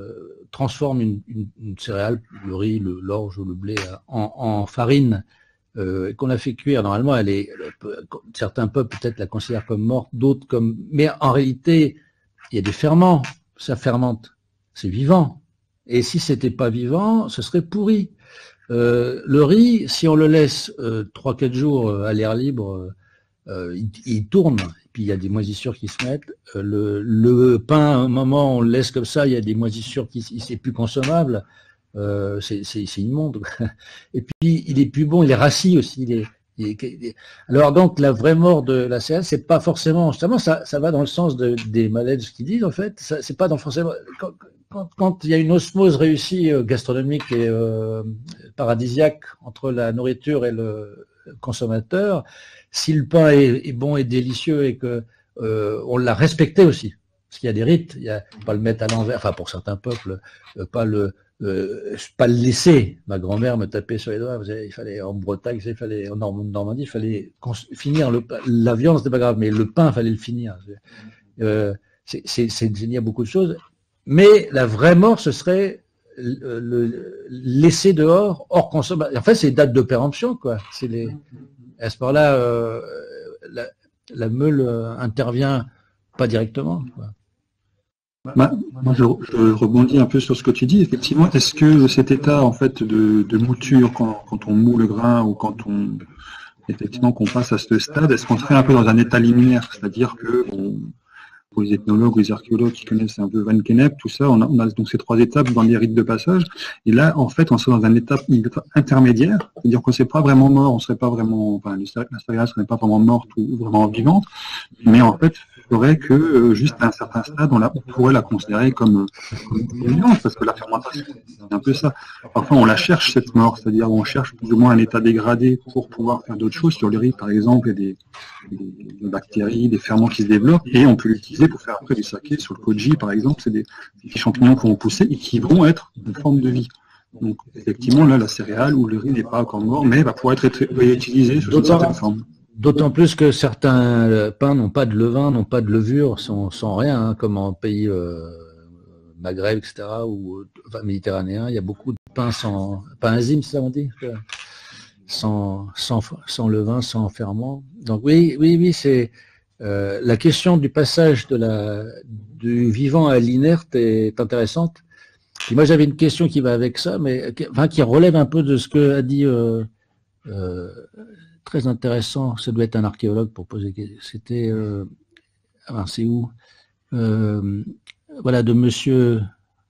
transforme une céréale, le riz, l'orge ou le blé en farine, qu'on a fait cuire, normalement, certains peuples peut-être la considèrent comme morte, d'autres comme, mais en réalité, il y a des ferments, ça fermente, c'est vivant. Et si c'était pas vivant, ce serait pourri. Le riz, si on le laisse 3-4 jours à l'air libre, il tourne, et puis il y a des moisissures qui se mettent. Le pain, à un moment, on le laisse comme ça, il y a des moisissures c'est plus consommable. C'est immonde. Et puis il est plus bon, il est rassis aussi. Alors donc la vraie mort de la céréale, c'est pas forcément, justement, ça va dans le sens des malaises qui disent en fait. C'est pas dans forcément quand il y a une osmose réussie gastronomique et paradisiaque entre la nourriture et le consommateur, si le pain est bon et délicieux et que on l'a respecté aussi, parce qu'il y a des rites, il y a pas le mettre à l'envers, enfin pour certains peuples, pas le laisser. Ma grand-mère me tapait sur les doigts. Il fallait en Bretagne, en Normandie, il fallait finir la viande, c'était pas grave, mais le pain, il fallait le finir. C'est génial beaucoup de choses. Mais la vraie mort, ce serait le laisser dehors, hors consommation. En fait, c'est date de péremption, quoi. À ce moment-là, la meule intervient pas directement, quoi. Moi, je rebondis un peu sur ce que tu dis. Effectivement, est-ce que cet état en fait de mouture, quand on moule le grain ou effectivement qu'on passe à ce stade, est-ce qu'on serait un peu dans un état liminaire, c'est-à-dire que pour les ethnologues ou les archéologues qui connaissent un peu Van Kennep, tout ça, on a donc ces 3 étapes dans les rites de passage. Et là, en fait, on serait dans une étape intermédiaire, c'est-à-dire qu'on ne serait pas vraiment mort, la céréale ne serait pas vraiment morte ou vraiment vivante, mais en fait, il faudrait que juste à un certain stade, on pourrait la considérer comme vivante, parce que la fermentation, c'est un peu ça. Parfois, on la cherche, cette mort, c'est-à-dire on cherche plus ou moins un état dégradé pour pouvoir faire d'autres choses. Sur le riz, par exemple, il y a des bactéries, des ferments qui se développent, et on peut l'utiliser pour faire après du saké. Sur le koji, par exemple, c'est des petits champignons qui vont pousser et qui vont être une forme de vie. Donc, effectivement, là, la céréale ou le riz n'est pas encore mort, mais va pouvoir être réutilisé sous certaines formes. D'autant plus que certains pains n'ont pas de levain, n'ont pas de levure, sans rien, hein, comme en pays Maghreb, etc., ou méditerranéen, il y a beaucoup de pains pas enzymes, ça on dit, sans levain, sans ferment. Donc oui, c'est la question du passage du vivant à l'inerte est intéressante. Et moi j'avais une question qui va avec ça, mais qui relève un peu de ce que a dit. Très intéressant, ça doit être un archéologue pour poser. C'était, c'est où voilà, de monsieur.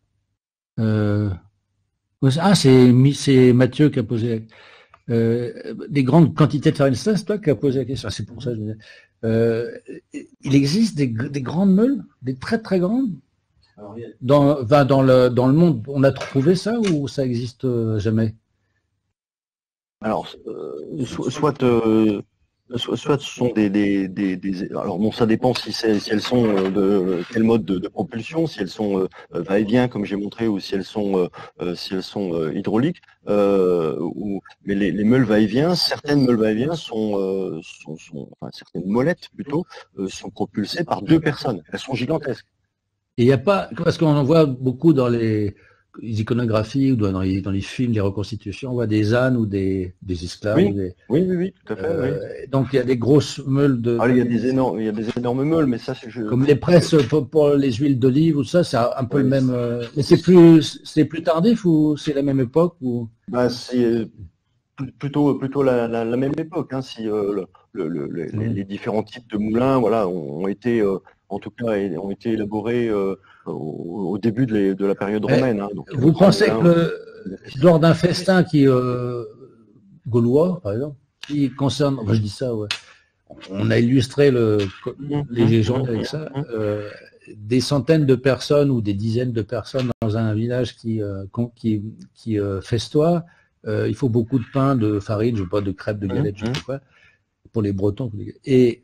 C'est Mathieu qui a posé. Des grandes quantités de farine, c'est toi qui as posé la question. C'est pour ça que je me disais. Il existe des grandes meules, des très très grandes. Dans le monde, on a trouvé ça ou ça existe jamais? Alors, soit ce sont alors bon, ça dépend si elles sont de quel mode de propulsion, si elles sont va-et-vient comme j'ai montré, ou si elles sont hydrauliques. Mais les meules va-et-vient, certaines meules va-et-vient enfin, certaines molettes plutôt, sont propulsées par 2 personnes. Elles sont gigantesques. Et il n'y a pas, parce qu'on en voit beaucoup dans les iconographies ou dans les films, les reconstitutions, on voit des ânes ou des esclaves. Oui, tout à fait. Donc il y a des grosses meules de. Il y a des énormes meules, mais ça c'est comme les presses pour les huiles d'olive ou ça, c'est un peu le même. Mais c'est plus tardif ou c'est la même époque ou? C'est plutôt la même époque. Hein, si les différents types de moulins, voilà, ont été en tout cas ont été élaborés au début de la période romaine. Hein, donc, vous pensez que lors d'un festin gaulois, par exemple, qui concerne, je dis ça, ouais, on a illustré les légendes avec ça, des centaines de personnes ou des dizaines de personnes dans un village qui festoie, il faut beaucoup de pain, de farine, je sais pas, de crêpes, de galettes, je sais pas quoi, pour les Bretons. Et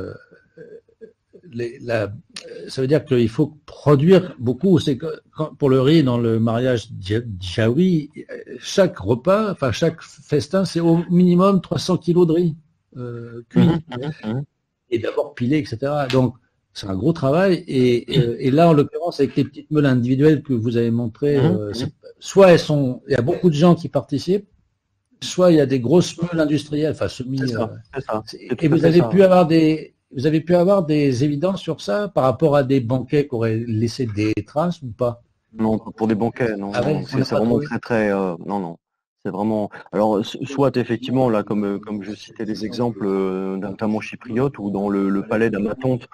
ça veut dire qu'il faut produire beaucoup. C'est que pour le riz, dans le mariage djaoui, chaque repas, enfin chaque festin, c'est au minimum 300 kilos de riz cuit et d'abord pilé, etc. Donc c'est un gros travail. Et là, en l'occurrence, avec les petites meules individuelles que vous avez montrées, soit il y a beaucoup de gens qui participent, soit il y a des grosses meules industrielles, enfin semi. C'est ça, Et vous avez pu avoir des évidences sur ça par rapport à des banquets qui auraient laissé des traces ou pas? Non, pour des banquets, non, Ah non, ouais, non, on n'a c'est pas vraiment trouvé. très, très, non, non, c'est vraiment. Alors, soit effectivement, là, comme je citais des exemples, notamment chypriote, ou dans le palais d'Amathonte,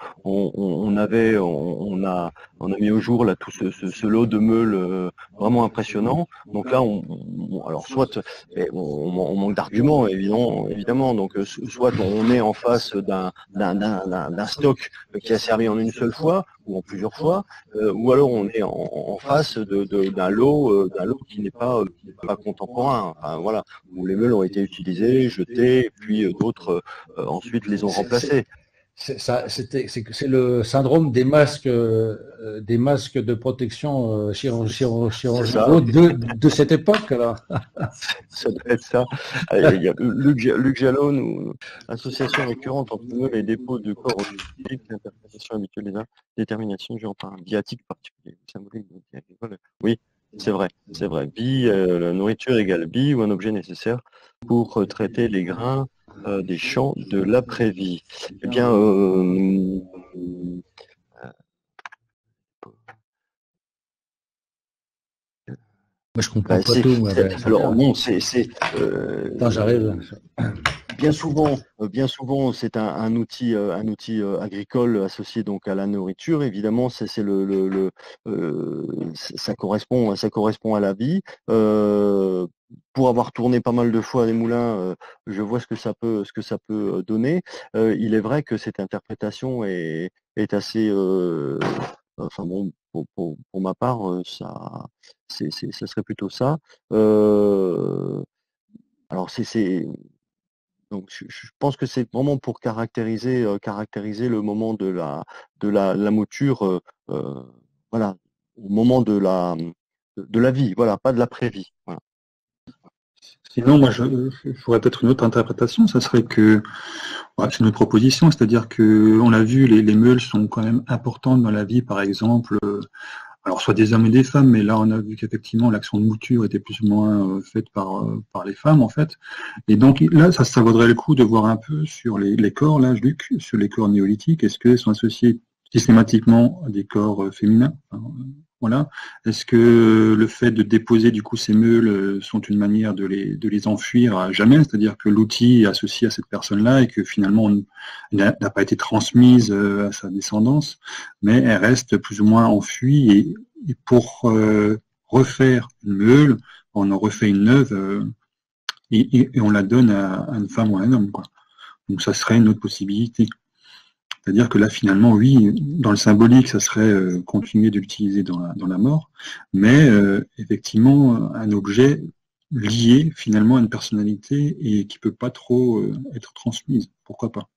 on a mis au jour là tout ce lot de meules vraiment impressionnant. Donc là, alors soit, on manque d'arguments, évidemment. Donc, soit on est en face d'un stock qui a servi en une seule fois ou en plusieurs fois. Ou alors on est en face d'un lot qui n'est pas contemporain. Enfin, voilà, où les meules ont été utilisées, jetées, et puis d'autres ensuite les ont remplacées. C'est le syndrome des masques de protection C'est ça, chirurgicaux de cette époque, là. ça doit être ça. Allez, il y a Luc Jalot, association récurrente entre meules et dépôts de corps biologiques, l'interprétation habituelle des arts, détermination du genre par un biatique particulier, symbolique, agricole. Oui, c'est vrai, c'est vrai. La nourriture égale bi ou un objet nécessaire pour traiter les grains des champs de l'après-vie. Eh bien, Mais je comprends pas tout. alors bon, Attends, j'arrive. bien souvent, c'est un outil agricole associé donc à la nourriture. Évidemment, ça correspond à la vie. Pour avoir tourné pas mal de fois des moulins, je vois ce que ça peut donner. Il est vrai que cette interprétation est assez, enfin bon, pour ma part, ça serait plutôt ça. Alors donc je pense que c'est vraiment pour caractériser le moment de la mouture, voilà, au moment de la vie, voilà, pas de l'après-vie. Voilà. Sinon, moi, j'aurais peut-être une autre interprétation, ça serait que, c'est une proposition, c'est-à-dire que, on l'a vu, les meules sont quand même importantes dans la vie, par exemple, alors soit des hommes et des femmes, mais là on a vu qu'effectivement l'action de mouture était plus ou moins faite par les femmes en fait. Et donc là, ça vaudrait le coup de voir un peu sur les corps, là, Luc, sur les corps néolithiques, est-ce qu'ils sont associés systématiquement à des corps féminins? Voilà. Est-ce que le fait de déposer du coup ces meules sont une manière de les enfuir à jamais, c'est-à-dire que l'outil est associé à cette personne-là et que finalement n'a pas été transmise à sa descendance, mais elle reste plus ou moins enfuie et pour refaire une meule, on en refait une neuve et on la donne à une femme ou à un homme, quoi. Donc ça serait une autre possibilité. C'est-à-dire que là, finalement, oui, dans le symbolique, ça serait continuer de l'utiliser dans la mort, mais effectivement, un objet lié finalement à une personnalité et qui peut pas trop être transmise. Pourquoi pas?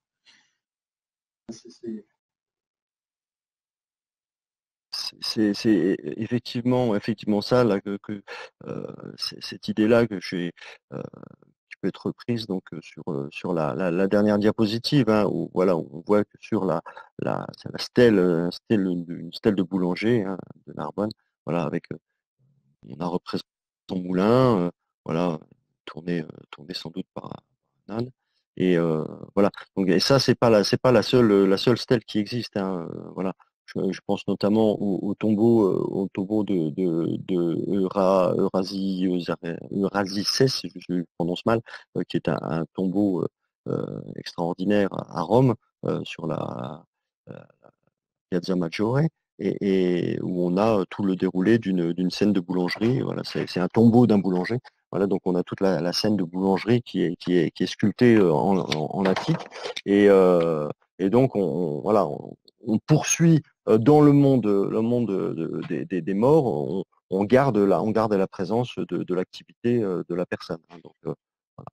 C'est effectivement ça là cette idée-là qui peut être prise donc sur la dernière diapositive, hein, où voilà, on voit que sur c'est la stèle, une stèle de boulanger, hein, de Narbonne, voilà, avec on a représenté son moulin, voilà, tourné sans doute par un âne. Et voilà. Donc, et ça, c'est pas la seule stèle qui existe, hein, voilà. Je pense notamment au tombeau de Eurasicès, si je le prononce mal, qui est un tombeau extraordinaire à Rome, sur la Piazza Maggiore, et où on a tout le déroulé d'une scène de boulangerie. Voilà, c'est un tombeau d'un boulanger. Voilà, donc on a toute la scène de boulangerie qui est sculptée en attique. Et donc voilà, on poursuit dans le monde des morts. On garde la présence de l'activité de la personne, hein. Donc, voilà.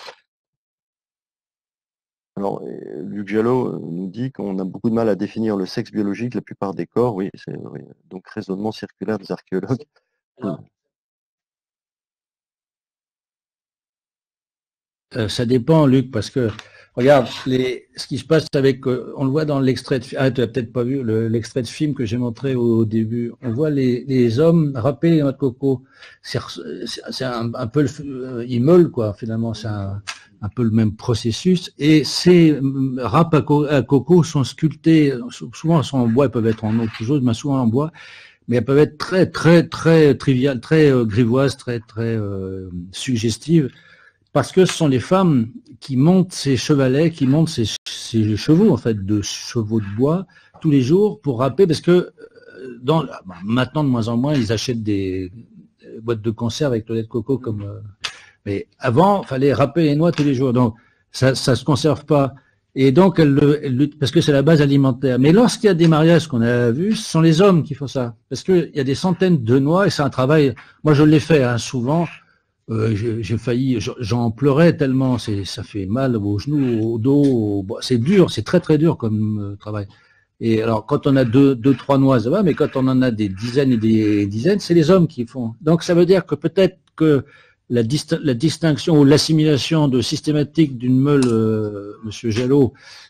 Alors, Luc Jalot nous dit qu'on a beaucoup de mal à définir le sexe biologique, la plupart des corps, oui, oui. Donc raisonnement circulaire des archéologues. Ça dépend, Luc, parce que Regarde, ce qui se passe avec, on le voit dans l'extrait de film, tu n'as peut-être pas vu l'extrait de film que j'ai montré au début. On voit les hommes râper les noix de coco. C'est un peu, ils meulent, quoi, finalement, c'est un peu le même processus. Et ces râpes à coco sont sculptées, souvent elles sont en bois, elles peuvent être en autre chose, mais souvent en bois, mais elles peuvent être très, très, très triviales, très grivoises, très, très suggestives. Parce que ce sont les femmes qui montent ces chevalets, qui montent ces chevaux, en fait, de chevaux de bois, tous les jours pour râper, parce que maintenant, de moins en moins, ils achètent des boîtes de conserve avec le lait de coco comme... mais avant, il fallait râper les noix tous les jours. Donc, ça se conserve pas. Et donc, parce que c'est la base alimentaire. Mais lorsqu'il y a des mariages qu'on a vus, ce sont les hommes qui font ça. Parce qu'il y a des centaines de noix et c'est un travail... Moi, je l'ai fait souvent. J'ai failli, j'en pleurais tellement, ça fait mal aux genoux, au dos, c'est dur, c'est très très dur comme travail. Et alors quand on a deux, trois noix, ça va, mais quand on en a des dizaines et des dizaines, c'est les hommes qui font. Donc ça veut dire que peut-être que la distinction ou l'assimilation de systématique d'une meule, Monsieur Jalot,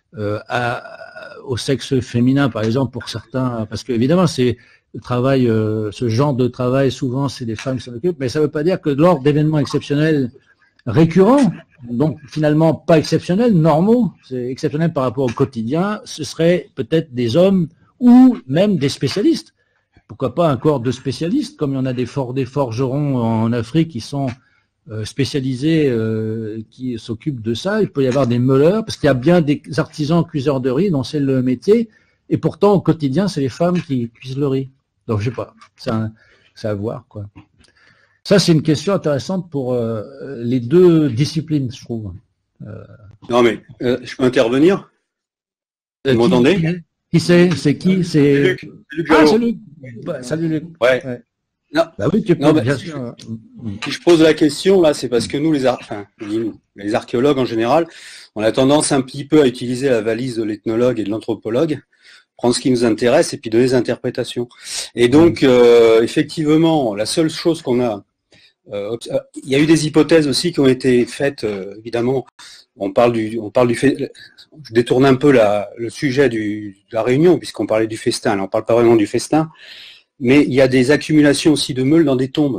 au sexe féminin, par exemple, pour certains, parce que évidemment c'est le travail, ce genre de travail, souvent, c'est les femmes qui s'en occupent, mais ça ne veut pas dire que lors d'événements exceptionnels récurrents, donc finalement pas exceptionnels, normaux, c'est exceptionnel par rapport au quotidien, ce serait peut-être des hommes ou même des spécialistes. Pourquoi pas un corps de spécialistes, comme il y en a des forgerons en Afrique qui sont spécialisés, qui s'occupent de ça. Il peut y avoir des meuleurs, parce qu'il y a bien des artisans cuiseurs de riz dont c'est le métier, et pourtant au quotidien, c'est les femmes qui cuisent le riz. Donc, je sais pas, c'est à voir, quoi. Ça, c'est une question intéressante pour les deux disciplines, je trouve. Non, mais je peux intervenir? Vous m'entendez? Qui c'est? C'est qui? C'est Luc c'est Luc. Ouais, salut Luc. Ouais. Non. Bah oui, tu peux, bien sûr. Si je pose la question, là, c'est parce que nous, les archéologues en général, on a tendance un petit peu à utiliser la valise de l'ethnologue et de l'anthropologue, prendre ce qui nous intéresse et puis donner des interprétations. Et donc, effectivement, la seule chose qu'on a, il y a eu des hypothèses aussi qui ont été faites, évidemment. On parle du fait, je détourne un peu le sujet de la réunion puisqu'on parlait du festin. Là, on parle pas vraiment du festin, mais il y a des accumulations aussi de meules dans des tombes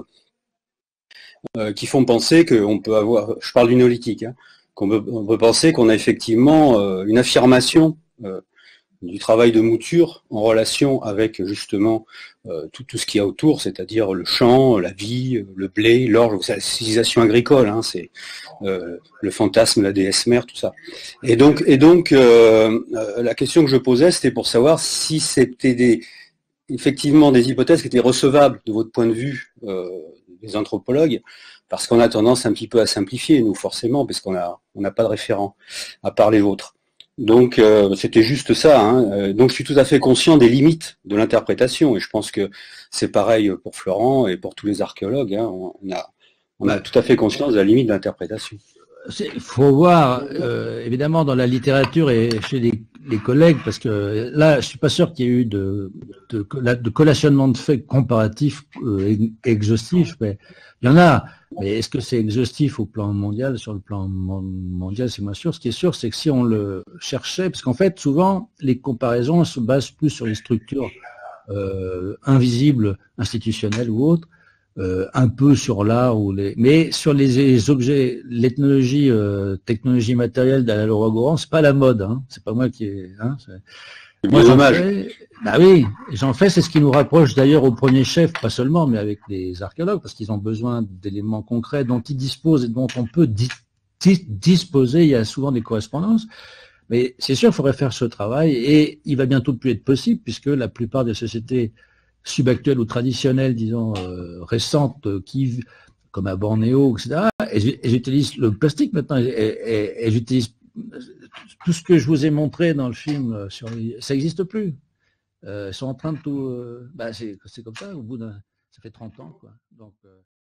qui font penser qu'on peut avoir, je parle du néolithique, hein, on peut penser qu'on a effectivement une affirmation du travail de mouture en relation avec justement tout ce qu'il y a autour, c'est-à-dire le champ, la vie, le blé, l'orge, la civilisation agricole, hein, c'est le fantasme, la déesse mère, tout ça. Et donc la question que je posais, c'était pour savoir si c'était effectivement des hypothèses qui étaient recevables de votre point de vue des anthropologues, parce qu'on a tendance un petit peu à simplifier, nous forcément, parce qu'on n'a pas de référent, à part les vôtres. Donc c'était juste ça, hein. Donc je suis tout à fait conscient des limites de l'interprétation, et je pense que c'est pareil pour Florent et pour tous les archéologues, hein. On a tout à fait conscience de la limite de l'interprétation. Il faut voir, évidemment, dans la littérature et chez les collègues, parce que là, je suis pas sûr qu'il y ait eu de collationnement de faits comparatifs exhaustifs, mais il y en a. Mais est-ce que c'est exhaustif au plan mondial? Sur le plan mondial, c'est moins sûr. Ce qui est sûr, c'est que si on le cherchait, parce qu'en fait, souvent, les comparaisons se basent plus sur les structures invisibles, institutionnelles ou autres, un peu sur l'art mais sur les objets, l'ethnologie, technologie matérielle d'Alain Leroy-Gourhan, c'est pas la mode, hein. C'est pas moi qui ai, hein. Moi, dommage. Bah oui, j'en fais, c'est ce qui nous rapproche d'ailleurs au premier chef, pas seulement, mais avec les archéologues, parce qu'ils ont besoin d'éléments concrets dont ils disposent et dont on peut disposer. Il y a souvent des correspondances. Mais c'est sûr, il faudrait faire ce travail et il va bientôt plus être possible puisque la plupart des sociétés subactuelles ou traditionnelles, disons, récentes, comme à Bornéo, etc., elles utilisent le plastique maintenant, elles utilisent tout ce que je vous ai montré dans le film, ça n'existe plus. Ils sont en train de tout... c'est comme ça, ça fait 30 ans, quoi. Donc,